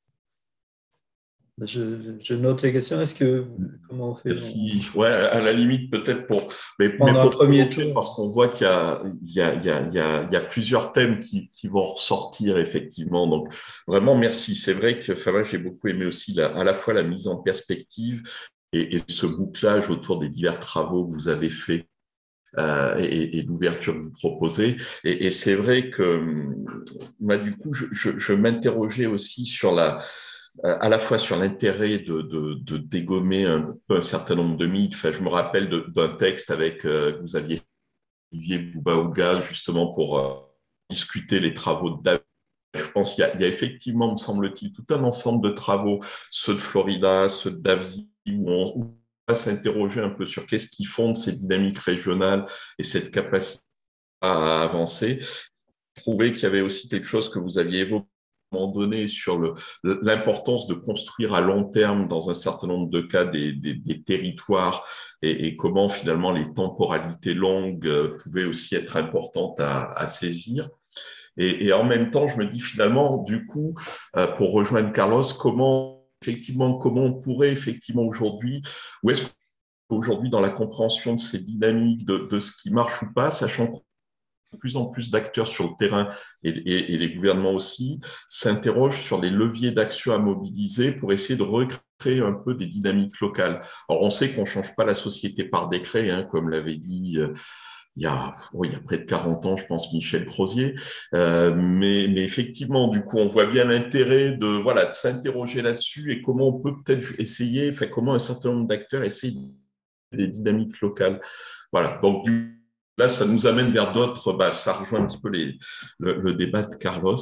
Je, je note les questions. Est-ce que comment on fait? Merci. Ouais, à la limite peut-être pour mais, pendant mais pour le premier tour, parce qu'on voit qu'il y a il y a il y a il y a, il y a plusieurs thèmes qui, qui vont ressortir effectivement. Donc vraiment merci. C'est vrai que enfin, moi, j'ai beaucoup aimé aussi la, à la fois la mise en perspective et, et ce bouclage autour des divers travaux que vous avez faits. Euh, et, et l'ouverture que vous proposez. Et, et c'est vrai que moi, du coup, je, je, je m'interrogeais aussi sur la, à la fois sur l'intérêt de, de, de dégommer un peu un certain nombre de mythes. Enfin, je me rappelle de, d'un texte avec euh, vous aviez Olivier Boubaouga justement pour euh, discuter les travaux de David. Je pense qu'il y a, il y a effectivement, me semble-t-il, tout un ensemble de travaux, ceux de Florida, ceux de Davzi, où on, où va s'interroger un peu sur qu'est-ce qui fonde ces dynamiques régionales et cette capacité à avancer. Je trouvais qu'il y avait aussi quelque chose que vous aviez évoqué à un moment donné sur le, l'importance de construire à long terme dans un certain nombre de cas des, des, des territoires et, et comment finalement les temporalités longues pouvaient aussi être importantes à, à saisir. Et, et en même temps, je me dis finalement, du coup, pour rejoindre Carlos, comment effectivement, comment on pourrait effectivement aujourd'hui, où est-ce qu'aujourd'hui dans la compréhension de ces dynamiques, de, de ce qui marche ou pas, sachant que de plus en plus d'acteurs sur le terrain et, et, et les gouvernements aussi s'interrogent sur les leviers d'action à mobiliser pour essayer de recréer un peu des dynamiques locales. Alors on sait qu'on ne change pas la société par décret, hein, comme l'avait dit euh, il y a, oui, il y a près de quarante ans, je pense, Michel Crozier. Euh, mais, mais effectivement, du coup, on voit bien l'intérêt de, voilà, de s'interroger là-dessus et comment on peut peut-être essayer, enfin, comment un certain nombre d'acteurs essayent des dynamiques locales. Voilà. Donc, du, là, ça nous amène vers d'autres, bah, ça rejoint un petit peu les, le, le débat de Carlos.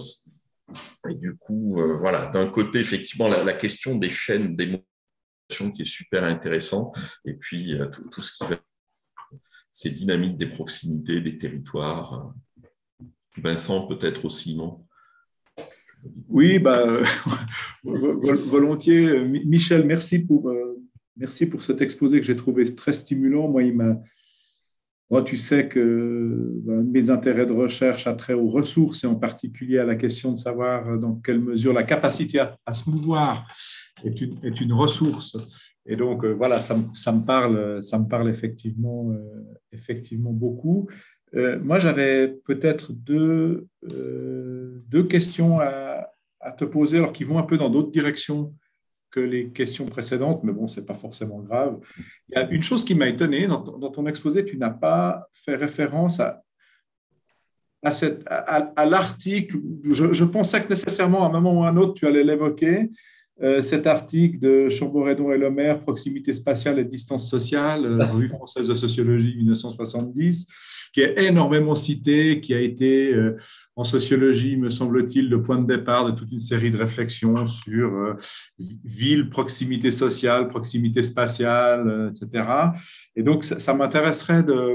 Et du coup, euh, voilà, d'un côté, effectivement, la, la question des chaînes d'émotion qui est super intéressant. Et puis, euh, tout, tout ce qui va ces dynamiques des proximités, des territoires. Vincent, peut-être aussi, non? Oui, bah, volontiers. Michel, merci pour, euh, merci pour cet exposé que j'ai trouvé très stimulant. Moi, il m'a, moi, tu sais que ben, mes intérêts de recherche a trait aux ressources et en particulier à la question de savoir dans quelle mesure la capacité à, à se mouvoir est une, est une ressource Et donc, euh, voilà, ça, ça, me parle, ça me parle effectivement, euh, effectivement beaucoup. Euh, moi, j'avais peut-être deux, euh, deux questions à, à te poser, alors qui vont un peu dans d'autres directions que les questions précédentes, mais bon, ce n'est pas forcément grave. Il y a une chose qui m'a étonné, dans, dans ton exposé, tu n'as pas fait référence à, à, cette, à, à l'article, je, je pensais que nécessairement, à un moment ou à un autre, tu allais l'évoquer, euh, cet article de Chamboredon et Lemaire, Proximité spatiale et distance sociale, euh, Revue française de sociologie mille neuf cent soixante-dix, qui est énormément cité, qui a été, euh, en sociologie, me semble-t-il, le point de départ de toute une série de réflexions sur euh, ville, proximité sociale, proximité spatiale, euh, et cetera. Et donc, ça, ça m'intéresserait de...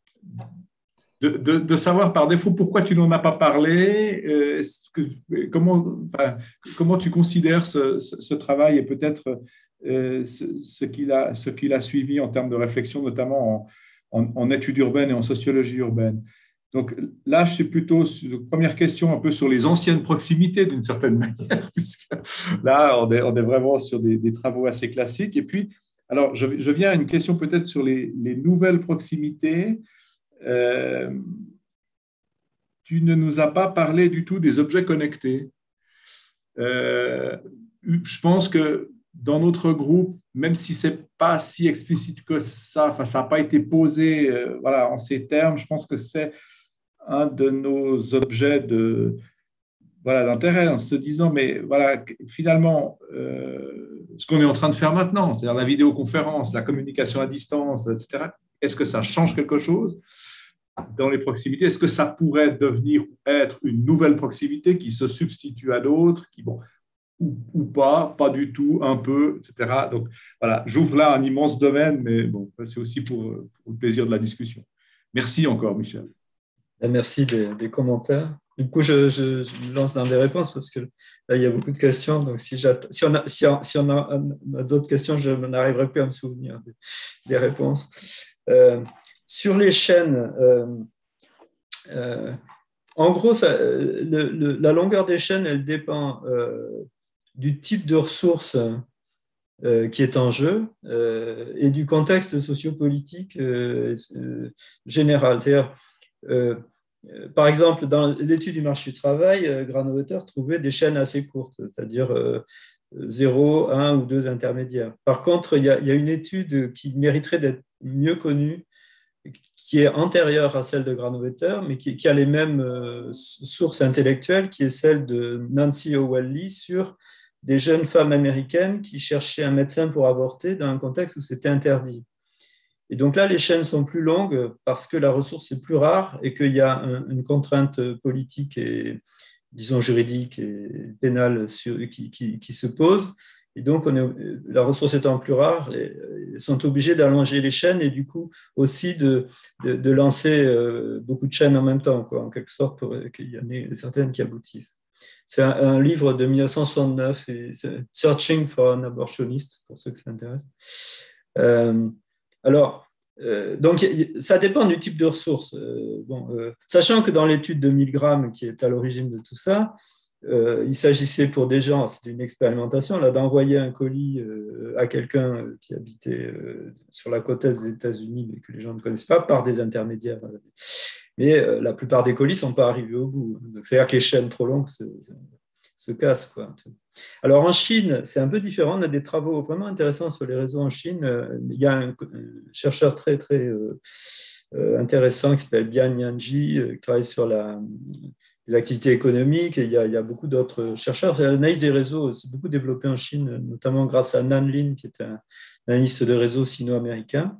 De, de, de savoir par défaut pourquoi tu n'en as pas parlé, euh, que, comment, enfin, comment tu considères ce, ce, ce travail et peut-être euh, ce, ce qu'il a, ce qu'il a suivi en termes de réflexion, notamment en, en, en études urbaines et en sociologie urbaine. Donc là, je suis plutôt sur, première question un peu sur les anciennes proximités d'une certaine manière, puisque là, on est, on est vraiment sur des, des travaux assez classiques. Et puis, alors, je, je viens à une question peut-être sur les, les nouvelles proximités. Euh, tu ne nous as pas parlé du tout des objets connectés. Euh, je pense que dans notre groupe, même si ce n'est pas si explicite que ça, enfin, ça n'a pas été posé euh, voilà, en ces termes, je pense que c'est un de nos objets de, voilà, d'intérêt, en se disant, mais voilà, finalement, euh, ce qu'on est en train de faire maintenant, c'est-à-dire la vidéoconférence, la communication à distance, et cetera, est-ce que ça change quelque chose dans les proximités? Est-ce que ça pourrait devenir être une nouvelle proximité qui se substitue à d'autres, qui, bon, ou, ou pas, pas du tout, un peu, et cetera. Donc, voilà, j'ouvre là un immense domaine, mais bon, c'est aussi pour, pour le plaisir de la discussion. Merci encore, Michel. Merci des, des commentaires. Du coup, je, je, je me lance dans des réponses parce que là, il y a beaucoup de questions. Donc, si, si on a, si on, si on a, a d'autres questions, je n'arriverai plus à me souvenir des, des réponses. Euh, sur les chaînes, euh, euh, en gros, ça, le, le, la longueur des chaînes, elle dépend euh, du type de ressources euh, qui est en jeu euh, et du contexte sociopolitique euh, euh, général. C'est-à-dire, euh, par exemple, dans l'étude du marché du travail, euh, Granovetter trouvait des chaînes assez courtes, c'est-à-dire euh, zéro, un ou deux intermédiaires. Par contre, il y a, il y a une étude qui mériterait d'être mieux connue, qui est antérieure à celle de Granovetter, mais qui, qui a les mêmes euh, sources intellectuelles, qui est celle de Nancy Howell-Lee sur des jeunes femmes américaines qui cherchaient un médecin pour avorter dans un contexte où c'était interdit. Et donc là, les chaînes sont plus longues parce que la ressource est plus rare et qu'il y a un, une contrainte politique et, disons, juridique et pénale sur, qui, qui, qui se pose. Et donc, on est, la ressource étant plus rare, ils sont obligés d'allonger les chaînes et du coup aussi de, de, de lancer beaucoup de chaînes en même temps, quoi, en quelque sorte, pour qu'il y en ait certaines qui aboutissent. C'est un, un livre de mille neuf cent soixante-neuf, et Searching for an Abortionist, pour ceux que ça intéresse. Euh, alors, euh, donc, ça dépend du type de ressource. Euh, bon, euh, sachant que dans l'étude de Milgram, qui est à l'origine de tout ça, euh, il s'agissait pour des gens, c'était une expérimentation, là, d'envoyer un colis euh, à quelqu'un qui habitait euh, sur la côte est des États-Unis, mais que les gens ne connaissent pas, par des intermédiaires. Mais euh, la plupart des colis ne sont pas arrivés au bout. C'est-à-dire que les chaînes trop longues se, se, se cassent, quoi. Alors en Chine, c'est un peu différent. On a des travaux vraiment intéressants sur les réseaux en Chine. Il y a un chercheur très, très euh, intéressant qui s'appelle Bian Yanji, qui travaille sur la, les activités économiques. Et il y a, il y a beaucoup d'autres chercheurs. L'analyse des réseaux s'est beaucoup développée en Chine, notamment grâce à Nan Lin, qui est un analyste de réseaux sino-américain.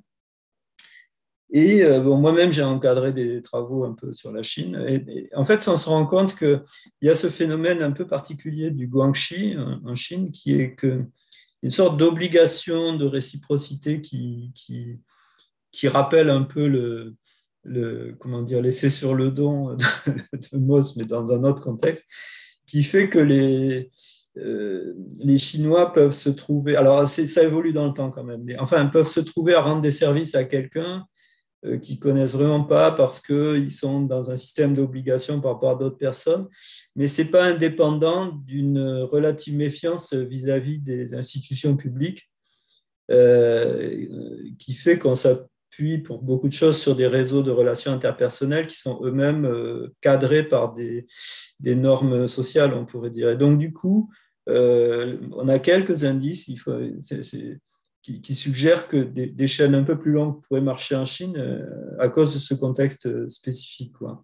Et euh, bon, moi-même, j'ai encadré des travaux un peu sur la Chine. Et, et en fait, on se rend compte qu'il y a ce phénomène un peu particulier du guanxi en Chine, qui est que, une sorte d'obligation de réciprocité qui, qui, qui rappelle un peu le, le comment dire, l'essai sur le don de, de Mauss, mais dans un autre contexte, qui fait que les, euh, les Chinois peuvent se trouver, alors ça évolue dans le temps quand même, mais enfin, peuvent se trouver à rendre des services à quelqu'un qui ne connaissent vraiment pas parce qu'ils sont dans un système d'obligation par rapport à d'autres personnes, mais ce n'est pas indépendant d'une relative méfiance vis-à-vis des institutions publiques euh, qui fait qu'on s'appuie pour beaucoup de choses sur des réseaux de relations interpersonnelles qui sont eux-mêmes euh, cadrés par des, des normes sociales, on pourrait dire. Et donc, du coup, euh, on a quelques indices il faut, c'est, c'est, qui, qui suggèrent que des, des chaînes un peu plus longues pourraient marcher en Chine euh, à cause de ce contexte spécifique, quoi.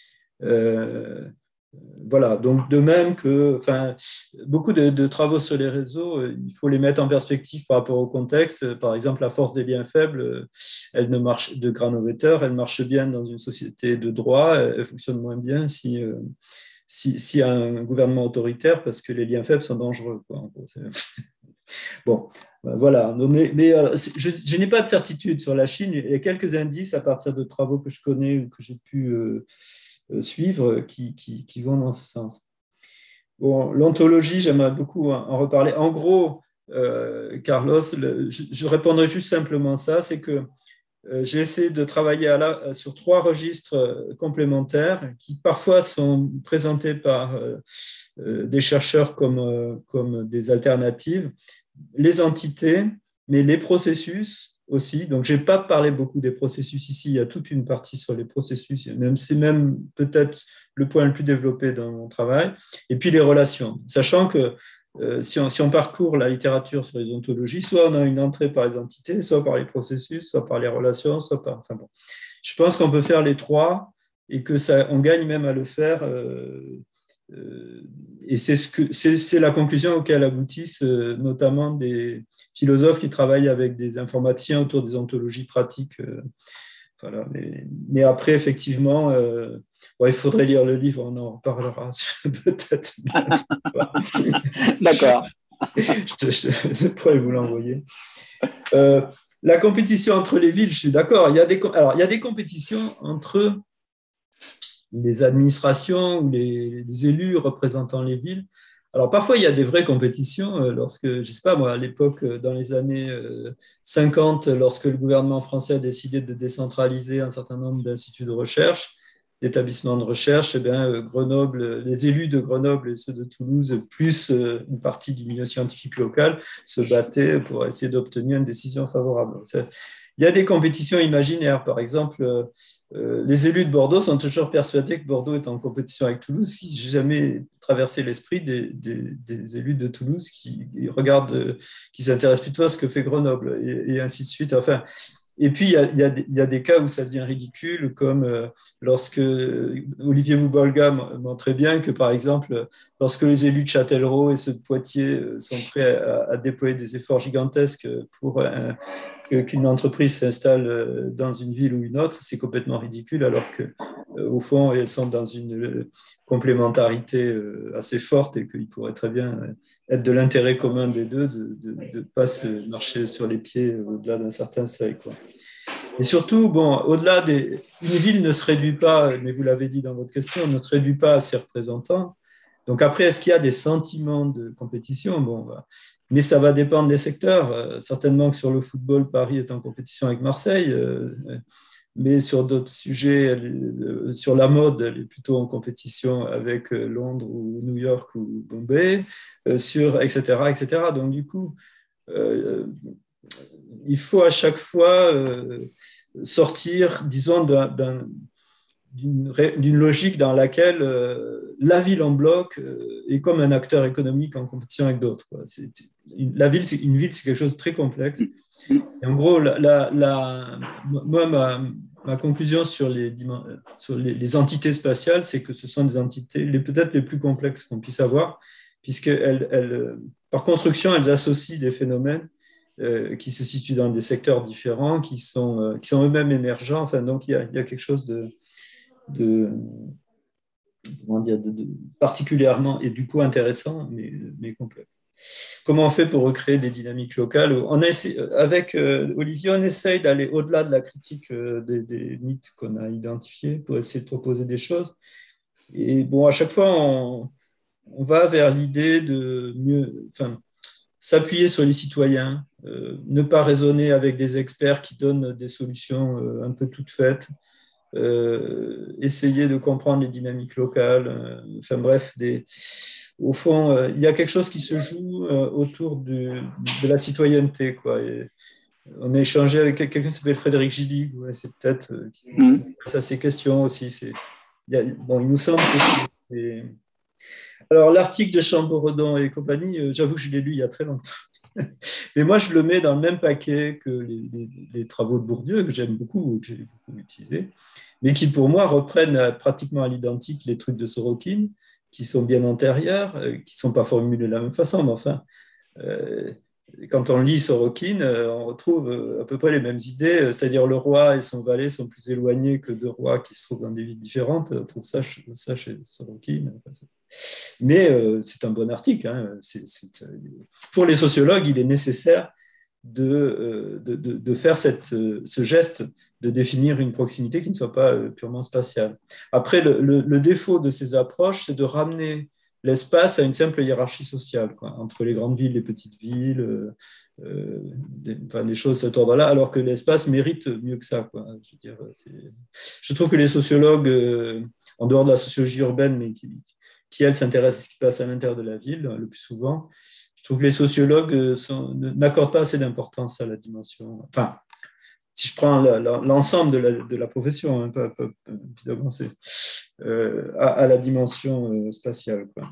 Euh, Voilà, donc de même que enfin, beaucoup de, de travaux sur les réseaux, il faut les mettre en perspective par rapport au contexte. Par exemple, la force des liens faibles, elle ne marche, de Granovetter, elle marche bien dans une société de droit, elle fonctionne moins bien si, si, si un gouvernement autoritaire, parce que les liens faibles sont dangereux, quoi, en gros. Bon, voilà. Mais, mais je, je n'ai pas de certitude sur la Chine. Il y a quelques indices à partir de travaux que je connais ou que j'ai pu euh, suivre qui, qui, qui vont dans ce sens. Bon, l'ontologie, j'aimerais beaucoup en reparler. En gros, euh, Carlos, le, je, je répondrai juste simplement ça, c'est que euh, j'ai essayé de travailler à la, sur trois registres complémentaires qui parfois sont présentés par euh, euh, des chercheurs comme, euh, comme des alternatives, les entités, mais les processus aussi. Donc, je n'ai pas parlé beaucoup des processus ici. Il y a toute une partie sur les processus. Même, c'est même peut-être le point le plus développé dans mon travail. Et puis, les relations. Sachant que euh, si, on, si on parcourt la littérature sur les ontologies, soit on a une entrée par les entités, soit par les processus, soit par les relations, soit par... Enfin bon. Je pense qu'on peut faire les trois et que ça, on gagne même à le faire. Euh, euh, et c'est, ce que, c'est, c'est la conclusion auquel aboutissent euh, notamment des philosophes qui travaillent avec des informaticiens autour des ontologies pratiques. Euh, voilà. mais, mais après, effectivement, euh, bon, il faudrait lire le livre, on en reparlera peut-être. D'accord. je, je, je pourrais vous l'envoyer. Euh, la compétition entre les villes, je suis d'accord. Il y a des, alors, il y a des compétitions entre les administrations ou les, les élus représentant les villes. Alors, parfois, il y a des vraies compétitions. Lorsque, je ne sais pas, moi, à l'époque, dans les années cinquante, lorsque le gouvernement français a décidé de décentraliser un certain nombre d'instituts de recherche, d'établissements de recherche, eh bien, Grenoble, les élus de Grenoble et ceux de Toulouse, plus une partie du milieu scientifique local, se battaient pour essayer d'obtenir une décision favorable. Il y a des compétitions imaginaires. Par exemple, euh, les élus de Bordeaux sont toujours persuadés que Bordeaux est en compétition avec Toulouse. Je n'ai jamais traversé l'esprit des, des, des élus de Toulouse qui regardent, qui s'intéressent plutôt à ce que fait Grenoble et, et ainsi de suite. Enfin, et puis, il y, a, il, y a des, il y a des cas où ça devient ridicule, comme euh, lorsque Olivier Moubolga montrait bien que, par exemple, lorsque les élus de Châtellerault et ceux de Poitiers sont prêts à, à déployer des efforts gigantesques pour un, qu'une entreprise s'installe dans une ville ou une autre, c'est complètement ridicule, alors qu'au fond, elles sont dans une complémentarité assez forte et qu'il pourrait très bien être de l'intérêt commun des deux de ne pas se marcher sur les pieds au-delà d'un certain seuil, quoi. Et surtout, bon, au-delà des... Une ville ne se réduit pas, mais vous l'avez dit dans votre question, ne se réduit pas à ses représentants. Donc après, est-ce qu'il y a des sentiments de compétition? Bon, mais ça va dépendre des secteurs. Euh, certainement que sur le football, Paris est en compétition avec Marseille, euh, mais sur d'autres sujets, euh, sur la mode, elle est plutôt en compétition avec euh, Londres ou New York ou Bombay, euh, sur, et cetera, et cetera. Donc du coup, euh, il faut à chaque fois euh, sortir, disons, d'un, d'un D'une, d'une logique dans laquelle euh, la ville en bloc euh, est comme un acteur économique en compétition avec d'autres. Quoi. C'est, c'est, une, la ville, c'est, une ville, c'est quelque chose de très complexe. Et en gros, la, la, la, moi, ma, ma conclusion sur, les, sur les, les entités spatiales, c'est que ce sont des entités les, peut-être les plus complexes qu'on puisse avoir, puisqu'elles, elles, par construction, elles associent des phénomènes euh, qui se situent dans des secteurs différents, qui sont, euh, qui sont eux-mêmes émergents. Enfin, donc, il y a, il y a quelque chose de De, comment dire, de, de particulièrement et du coup intéressant, mais, mais complexe. Comment on fait pour recréer des dynamiques locales? On essaie, avec euh, Olivier, on essaye d'aller au-delà de la critique euh, des, des mythes qu'on a identifiés pour essayer de proposer des choses. Et bon, à chaque fois, on, on va vers l'idée de mieux, enfin, s'appuyer sur les citoyens, euh, ne pas raisonner avec des experts qui donnent des solutions euh, un peu toutes faites. Euh, essayer de comprendre les dynamiques locales, euh, enfin bref, des, au fond, euh, il y a quelque chose qui se joue euh, autour du, de la citoyenneté, quoi. Et on a échangé avec quelqu'un qui s'appelle Frédéric Gilly, ouais, c'est peut-être euh, qui Mm. passe à ces questions aussi. C'est, il, y a, bon, il nous semble que c'est... Alors, l'article de Chamboredon et compagnie, euh, j'avoue que je l'ai lu il y a très longtemps. Mais moi, je le mets dans le même paquet que les, les, les travaux de Bourdieu, que j'aime beaucoup, que j'ai beaucoup utilisé, mais qui, pour moi, reprennent pratiquement à l'identique les trucs de Sorokin, qui sont bien antérieurs, euh, qui ne sont pas formulés de la même façon, mais enfin, euh, quand on lit Sorokin, euh, on retrouve euh, à peu près les mêmes idées, c'est-à-dire le roi et son valet sont plus éloignés que deux rois qui se trouvent dans des villes différentes. On trouve ça, ça chez Sorokin. Enfin, mais euh, c'est un bon article. Hein. C'est, c'est, euh, pour les sociologues, il est nécessaire de, euh, de, de, de faire cette, euh, ce geste de définir une proximité qui ne soit pas euh, purement spatiale. Après, le, le, le défaut de ces approches, c'est de ramener l'espace à une simple hiérarchie sociale, quoi, entre les grandes villes et les petites villes, euh, euh, des, enfin, des choses de cet ordre-là, alors que l'espace mérite mieux que ça, quoi. Je veux dire, c'est... Je trouve que les sociologues, euh, en dehors de la sociologie urbaine, mais qui, qui elle, s'intéressent à ce qui passe à l'intérieur de la ville, le plus souvent, je trouve que les sociologues sont, n'accordent pas assez d'importance à la dimension... Enfin, si je prends la, la, l'ensemble de la, de la profession, hein, pas, pas, évidemment, c'est... Euh, à, à la dimension euh, spatiale, quoi.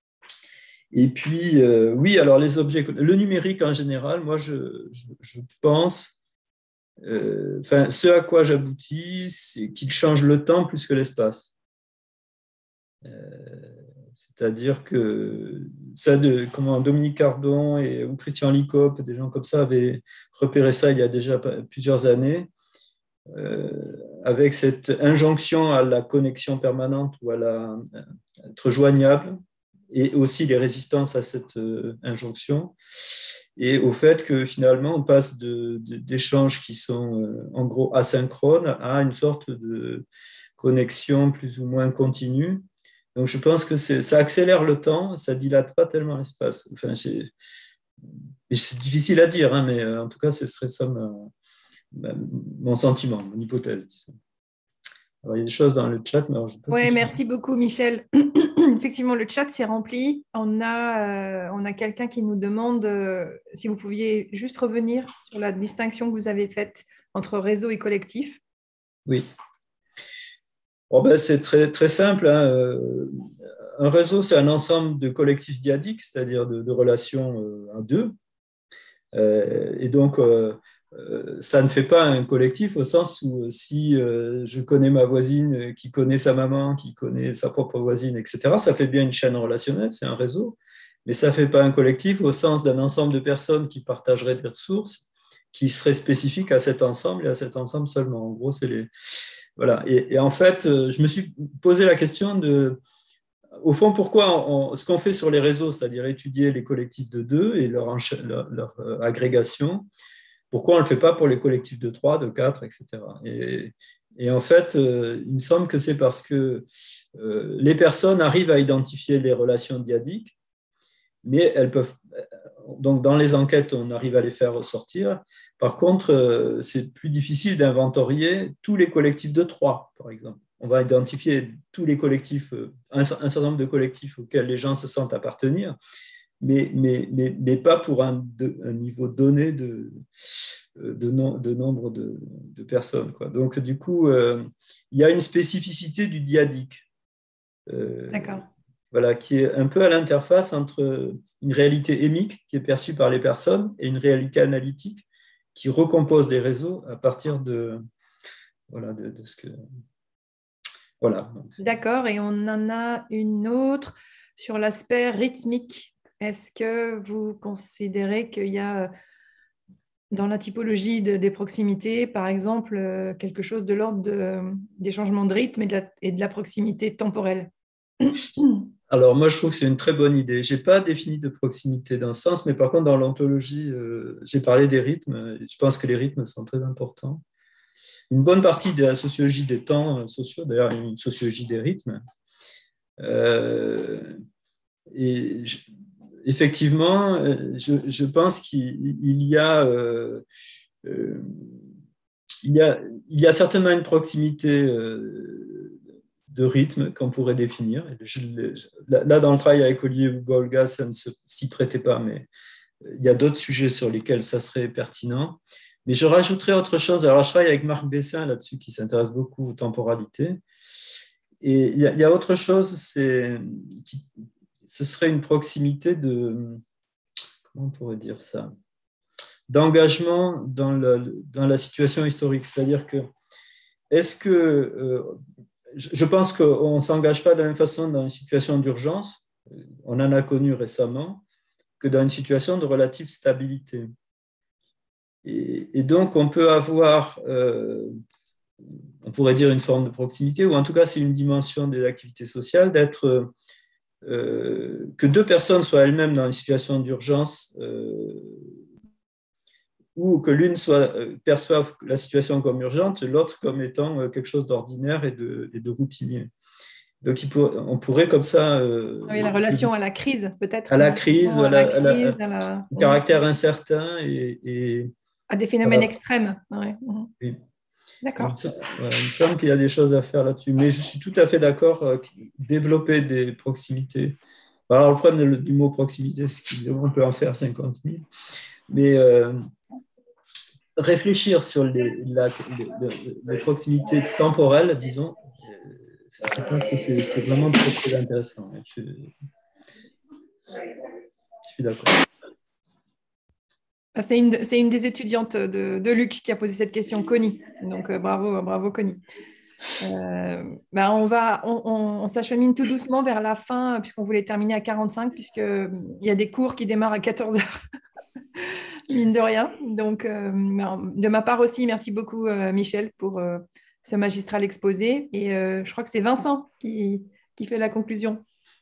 Et puis, euh, oui, alors les objets, le numérique en général, moi, je, je, je pense, euh, enfin, ce à quoi j'aboutis, c'est qu'il change le temps plus que l'espace. Euh, c'est-à-dire que ça, de, comment Dominique Cardon et ou Christian Licope, des gens comme ça avaient repéré ça il y a déjà plusieurs années. Euh, avec cette injonction à la connexion permanente ou à, la, à être joignable, et aussi les résistances à cette euh, injonction, et au fait que finalement on passe de, de, d'échanges qui sont euh, en gros asynchrones à une sorte de connexion plus ou moins continue. Donc je pense que c'est, ça accélère le temps, ça dilate pas tellement l'espace. Enfin, c'est, c'est difficile à dire, hein, mais en tout cas ce serait ça ma, mon sentiment, mon hypothèse, disons. Alors, il y a des choses dans le chat, mais alors je peux Oui, merci beaucoup, Michel. Effectivement, le chat s'est rempli. On a, euh, on a quelqu'un qui nous demande euh, si vous pouviez juste revenir sur la distinction que vous avez faite entre réseau et collectif. Oui. Bon, ben, c'est très, très simple. Hein. Un réseau, c'est un ensemble de collectifs dyadiques, c'est-à-dire de, de relations euh, à deux. Euh, et donc, euh, ça ne fait pas un collectif au sens où si je connais ma voisine qui connaît sa maman, qui connaît sa propre voisine, et cetera, ça fait bien une chaîne relationnelle, c'est un réseau, mais ça ne fait pas un collectif au sens d'un ensemble de personnes qui partageraient des ressources qui seraient spécifiques à cet ensemble et à cet ensemble seulement. En gros, c'est les... Voilà. Et, et en fait, je me suis posé la question de... Au fond, pourquoi on, ce qu'on fait sur les réseaux, c'est-à-dire étudier les collectifs de deux et leur, leur, leur agrégation, pourquoi on ne le fait pas pour les collectifs de trois, de quatre, et cetera. Et, et en fait, euh, il me semble que c'est parce que euh, les personnes arrivent à identifier les relations dyadiques, mais elles peuvent... Donc, dans les enquêtes, on arrive à les faire ressortir. Par contre, euh, c'est plus difficile d'inventorier tous les collectifs de trois, par exemple. On va identifier tous les collectifs, un, un certain nombre de collectifs auxquels les gens se sentent appartenir, mais, mais, mais, mais pas pour un, de, un niveau donné de, de, no, de nombre de, de personnes, quoi. Donc, du coup, euh, il y a une spécificité du dyadique. Euh, D'accord. Voilà, qui est un peu à l'interface entre une réalité émique qui est perçue par les personnes et une réalité analytique qui recompose des réseaux à partir de, voilà, de, de ce que... Voilà. D'accord, et on en a une autre sur l'aspect rythmique. Est-ce que vous considérez qu'il y a dans la typologie de, des proximités, par exemple, quelque chose de l'ordre de, des changements de rythme et de la, et de la proximité temporelle? Alors, moi, je trouve que c'est une très bonne idée. Je n'ai pas défini de proximité dans ce sens, mais par contre, dans l'ontologie, euh, j'ai parlé des rythmes. Je pense que les rythmes sont très importants. Une bonne partie de la sociologie des temps sociaux, d'ailleurs, une sociologie des rythmes. Euh, et je, effectivement, je, je pense qu'il y a, euh, euh, il y a, il y a certainement une proximité euh, de rythme qu'on pourrait définir. Je, là, dans le travail avec Olivier Bolga, ça ne s'y prêtait pas, mais il y a d'autres sujets sur lesquels ça serait pertinent. Mais je rajouterais autre chose. Alors, je travaille avec Marc Bessin là-dessus, qui s'intéresse beaucoup aux temporalités. Et il y a, il y a autre chose, c'est, qui, ce serait une proximité de, comment on pourrait dire ça, d'engagement dans, le, dans la situation historique. C'est-à-dire que, est-ce que, euh, je pense qu'on ne s'engage pas de la même façon dans une situation d'urgence, on en a connu récemment, que dans une situation de relative stabilité. Et, et donc, on peut avoir, euh, on pourrait dire une forme de proximité, ou en tout cas, c'est une dimension des activités sociales, d'être, euh, que deux personnes soient elles-mêmes dans une situation d'urgence, euh, ou que l'une soit, perçoive la situation comme urgente, l'autre comme étant quelque chose d'ordinaire et de, et de routinier. Donc, il pour, on pourrait comme ça… Euh, oui, la relation à la crise, peut-être. À la crise, à, la, à, la, crise, à la… au caractère oui. incertain et… et à des phénomènes voilà. extrêmes. Ouais. Oui. D'accord. Il, ouais, il me semble qu'il y a des choses à faire là-dessus. Mais je suis tout à fait d'accord, euh, développer des proximités. Alors, le problème du mot proximité, c'est qu'on peut en faire cinquante mille. Mais… Euh, réfléchir sur les, la, les, les proximités temporelles, disons, je pense que c'est, c'est vraiment très, très intéressant. Je, je suis d'accord. C'est une, c'est une des étudiantes de, de Luc qui a posé cette question, Connie. Donc, euh, bravo, bravo, Connie. Euh, ben on, va, on, on, on s'achemine tout doucement vers la fin, puisqu'on voulait terminer à quarante-cinq, puisqu'il y a des cours qui démarrent à quatorze heures. Mine de rien. Donc, euh, de ma part aussi, merci beaucoup, euh, Michel, pour euh, ce magistral exposé. Et euh, je crois que c'est Vincent qui, qui fait la conclusion.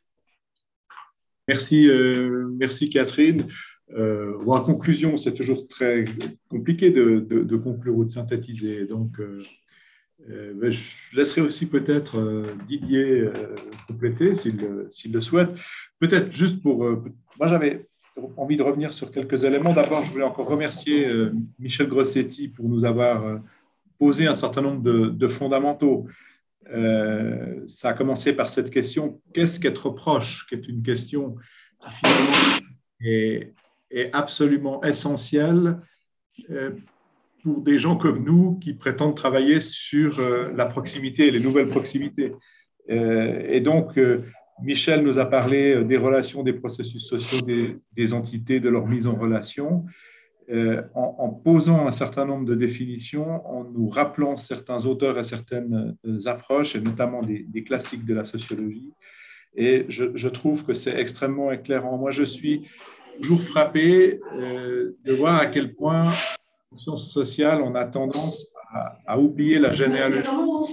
Merci, euh, merci Catherine. Euh, bon, en conclusion, c'est toujours très compliqué de, de, de conclure ou de synthétiser. Donc, euh, euh, je laisserai aussi peut-être euh, Didier euh, compléter s'il, s'il le souhaite. Peut-être juste pour… Euh, moi, j'avais envie de revenir sur quelques éléments. D'abord, je voulais encore remercier euh, Michel Grossetti pour nous avoir euh, posé un certain nombre de, de fondamentaux. Euh, ça a commencé par cette question, qu'est-ce qu'être proche, qui est une question qui finalement est, est absolument essentielle euh, pour des gens comme nous qui prétendent travailler sur euh, la proximité et les nouvelles proximités. Euh, et donc, euh, Michel nous a parlé des relations, des processus sociaux, des, des entités, de leur mise en relation, euh, en, en posant un certain nombre de définitions, en nous rappelant certains auteurs et certaines approches, et notamment des, des classiques de la sociologie. Et je, je trouve que c'est extrêmement éclairant. Moi, je suis toujours frappé euh, de voir à quel point, en sciences sociales, on a tendance à, à oublier la généalogie,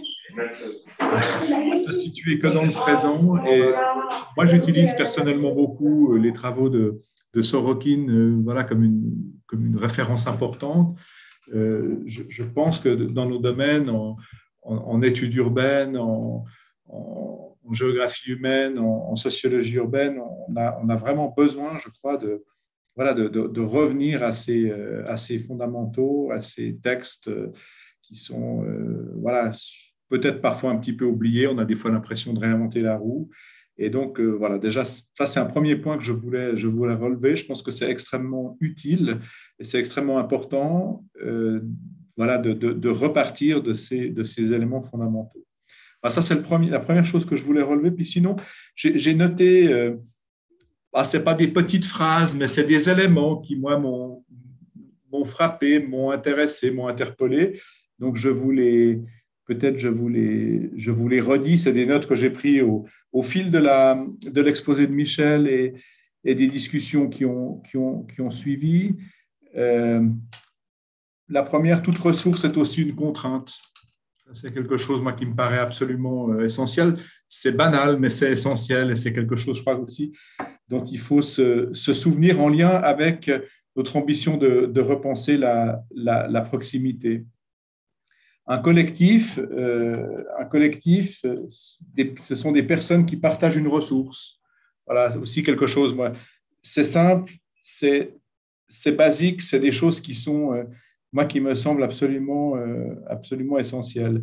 à se situer que dans le présent. Et moi, j'utilise personnellement beaucoup les travaux de, de Sorokin euh, voilà, comme, une, comme une référence importante. Euh, je, je pense que dans nos domaines, en, en, en études urbaines, en, en, en géographie humaine, en, en sociologie urbaine, on a, on a vraiment besoin, je crois, de, voilà, de, de, de revenir à ces, à ces fondamentaux, à ces textes qui sont euh, voilà, peut-être parfois un petit peu oubliés. On a des fois l'impression de réinventer la roue. Et donc, euh, voilà, déjà, ça, c'est un premier point que je voulais, je voulais relever. Je pense que c'est extrêmement utile et c'est extrêmement important euh, voilà, de, de, de repartir de ces, de ces éléments fondamentaux. Alors ça, c'est le premier, la première chose que je voulais relever. Puis sinon, j'ai, j'ai noté, euh, ah, ce n'est pas des petites phrases, mais c'est des éléments qui, moi, m'ont, m'ont frappé, m'ont intéressé, m'ont interpellé. Donc, je vous les, peut-être je vous les, je vous les redis. C'est des notes que j'ai prises au, au fil de, la, de l'exposé de Michel et, et des discussions qui ont, qui ont, qui ont suivi. Euh, la première, toute ressource est aussi une contrainte. C'est quelque chose, moi, qui me paraît absolument essentiel. C'est banal, mais c'est essentiel et c'est quelque chose, je crois aussi, dont il faut se, se souvenir en lien avec notre ambition de, de repenser la, la, la proximité. Un collectif, euh, un collectif des, ce sont des personnes qui partagent une ressource. Voilà, aussi quelque chose, moi, c'est simple, c'est, c'est basique, c'est des choses qui sont, euh, moi, qui me semblent absolument, euh, absolument essentielles.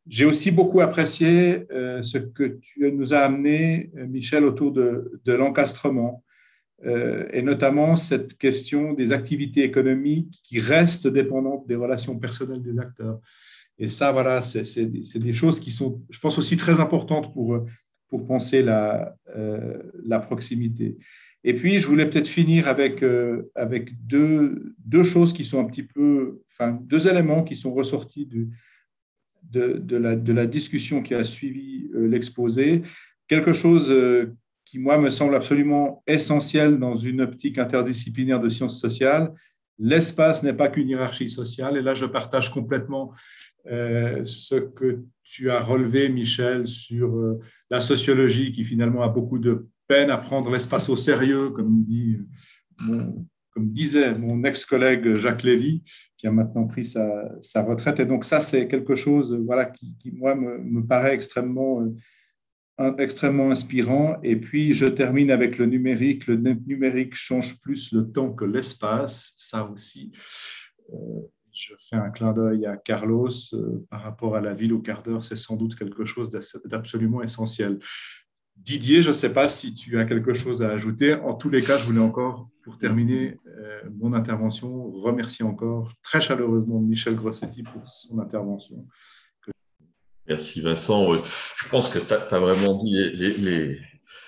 j'ai aussi beaucoup apprécié euh, ce que tu nous as amené, Michel, autour de, de l'encastrement euh, et notamment cette question des activités économiques qui restent dépendantes des relations personnelles des acteurs. Et ça, voilà, c'est, c'est, c'est des choses qui sont, je pense, aussi très importantes pour, pour penser la, euh, la proximité. Et puis, je voulais peut-être finir avec, euh, avec deux, deux choses qui sont un petit peu, enfin, deux éléments qui sont ressortis du, de, de, la, de la discussion qui a suivi euh, l'exposé. Quelque chose euh, qui, moi, me semble absolument essentiel dans une optique interdisciplinaire de sciences sociales. L'espace n'est pas qu'une hiérarchie sociale. Et là, je partage complètement euh, ce que tu as relevé, Michel, sur euh, la sociologie qui, finalement, a beaucoup de peine à prendre l'espace au sérieux, comme dit mon, comme disait mon ex-collègue Jacques Lévy, qui a maintenant pris sa, sa retraite. Et donc ça, c'est quelque chose, voilà, qui, qui moi, me, me paraît extrêmement, euh, extrêmement inspirant. Et puis, je termine avec le numérique. Le numérique change plus le temps que l'espace. Ça aussi, euh, je fais un clin d'œil à Carlos euh, par rapport à la ville au quart d'heure. C'est sans doute quelque chose d'absolument essentiel. Didier, je ne sais pas si tu as quelque chose à ajouter. En tous les cas, je voulais encore, pour terminer euh, mon intervention, remercier encore très chaleureusement Michel Grossetti pour son intervention. Merci Vincent. Je pense que tu as vraiment dit les, les, les,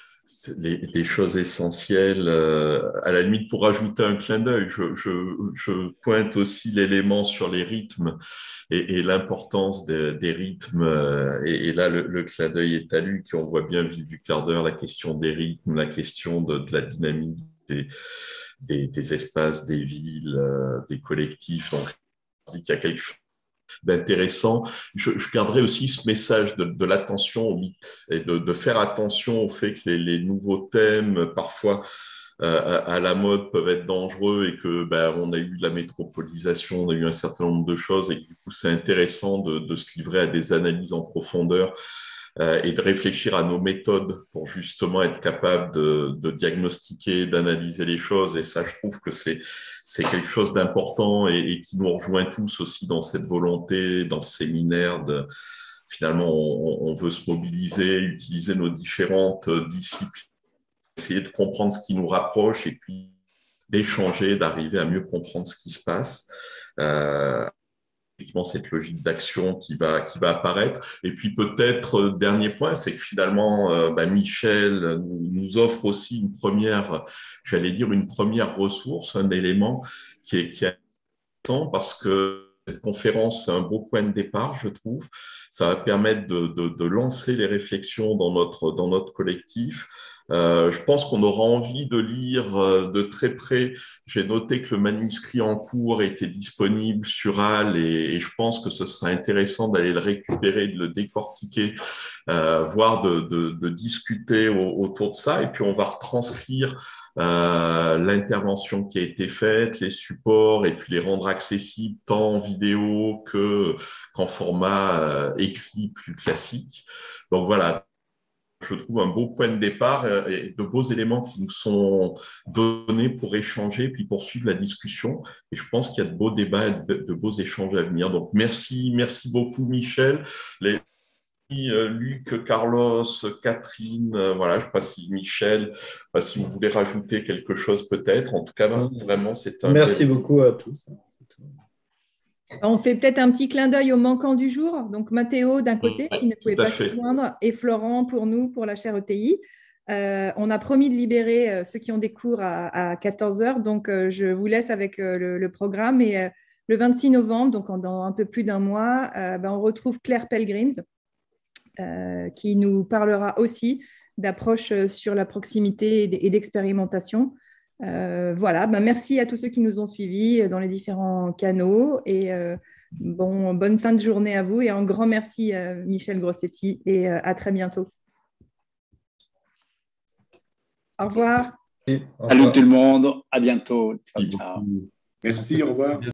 les, les choses essentielles. À la limite, pour ajouter un clin d'œil, je, je, je pointe aussi l'élément sur les rythmes et, et l'importance des, des rythmes. Et, et là, le, le clin d'œil est à lui, qu'on voit bien vivre du quart d'heure, la question des rythmes, la question de, de la dynamique des, des, des espaces, des villes, des collectifs. Donc, je dis qu'il y a quelque chose d'intéressant. Je, je garderai aussi ce message de, de l'attention au mythe et de, de faire attention au fait que les, les nouveaux thèmes, parfois euh, à, à la mode, peuvent être dangereux et que ben, on a eu de la métropolisation, on a eu un certain nombre de choses et du coup, c'est intéressant de, de se livrer à des analyses en profondeur euh, et de réfléchir à nos méthodes pour justement être capable de, de diagnostiquer, d'analyser les choses. Et ça, je trouve que c'est c'est quelque chose d'important et, et qui nous rejoint tous aussi dans cette volonté, dans ce séminaire de finalement, on, on veut se mobiliser, utiliser nos différentes disciplines, essayer de comprendre ce qui nous rapproche et puis d'échanger, d'arriver à mieux comprendre ce qui se passe. Euh, effectivement, cette logique d'action qui va, qui va apparaître. Et puis peut-être, euh, dernier point, c'est que finalement, euh, bah, Michel nous, nous offre aussi une première, j'allais dire, une première ressource, un élément qui est, qui est intéressant parce que cette conférence, c'est un beau point de départ, je trouve. Ça va permettre de, de, de lancer les réflexions dans notre, dans notre collectif. Euh, je pense qu'on aura envie de lire euh, de très près. J'ai noté que le manuscrit en cours était disponible sur A L et, et je pense que ce serait intéressant d'aller le récupérer, de le décortiquer, euh, voire de, de, de discuter au, autour de ça. Et puis, on va retranscrire euh, l'intervention qui a été faite, les supports, et puis les rendre accessibles tant en vidéo que, qu'en format euh, écrit plus classique. Donc, voilà. Je trouve un beau point de départ et de beaux éléments qui nous sont donnés pour échanger puis poursuivre la discussion. Et je pense qu'il y a de beaux débats et de beaux échanges à venir. Donc, merci, merci beaucoup, Michel. Les Luc, Carlos, Catherine, voilà, je ne sais pas si Michel, pas si vous voulez rajouter quelque chose peut-être. En tout cas, vraiment, c'est un... Merci beaucoup à tous. On fait peut-être un petit clin d'œil au manquant du jour. Donc, Mathéo, d'un côté, qui ne pouvait pas se joindre, et Florent, pour nous, pour la chaire E T I. Euh, on a promis de libérer euh, ceux qui ont des cours à, à quatorze heures. Donc, euh, je vous laisse avec euh, le, le programme. Et euh, le vingt-six novembre, donc en, dans un peu plus d'un mois, euh, ben, on retrouve Claire Pelgrims, euh, qui nous parlera aussi d'approche sur la proximité et d'expérimentation. Euh, voilà, ben merci à tous ceux qui nous ont suivis dans les différents canaux et euh, bon, bonne fin de journée à vous et un grand merci à Michel Grossetti et euh, à très bientôt. Au revoir. Salut tout le monde, à bientôt. Ciao, ciao. Merci, au revoir.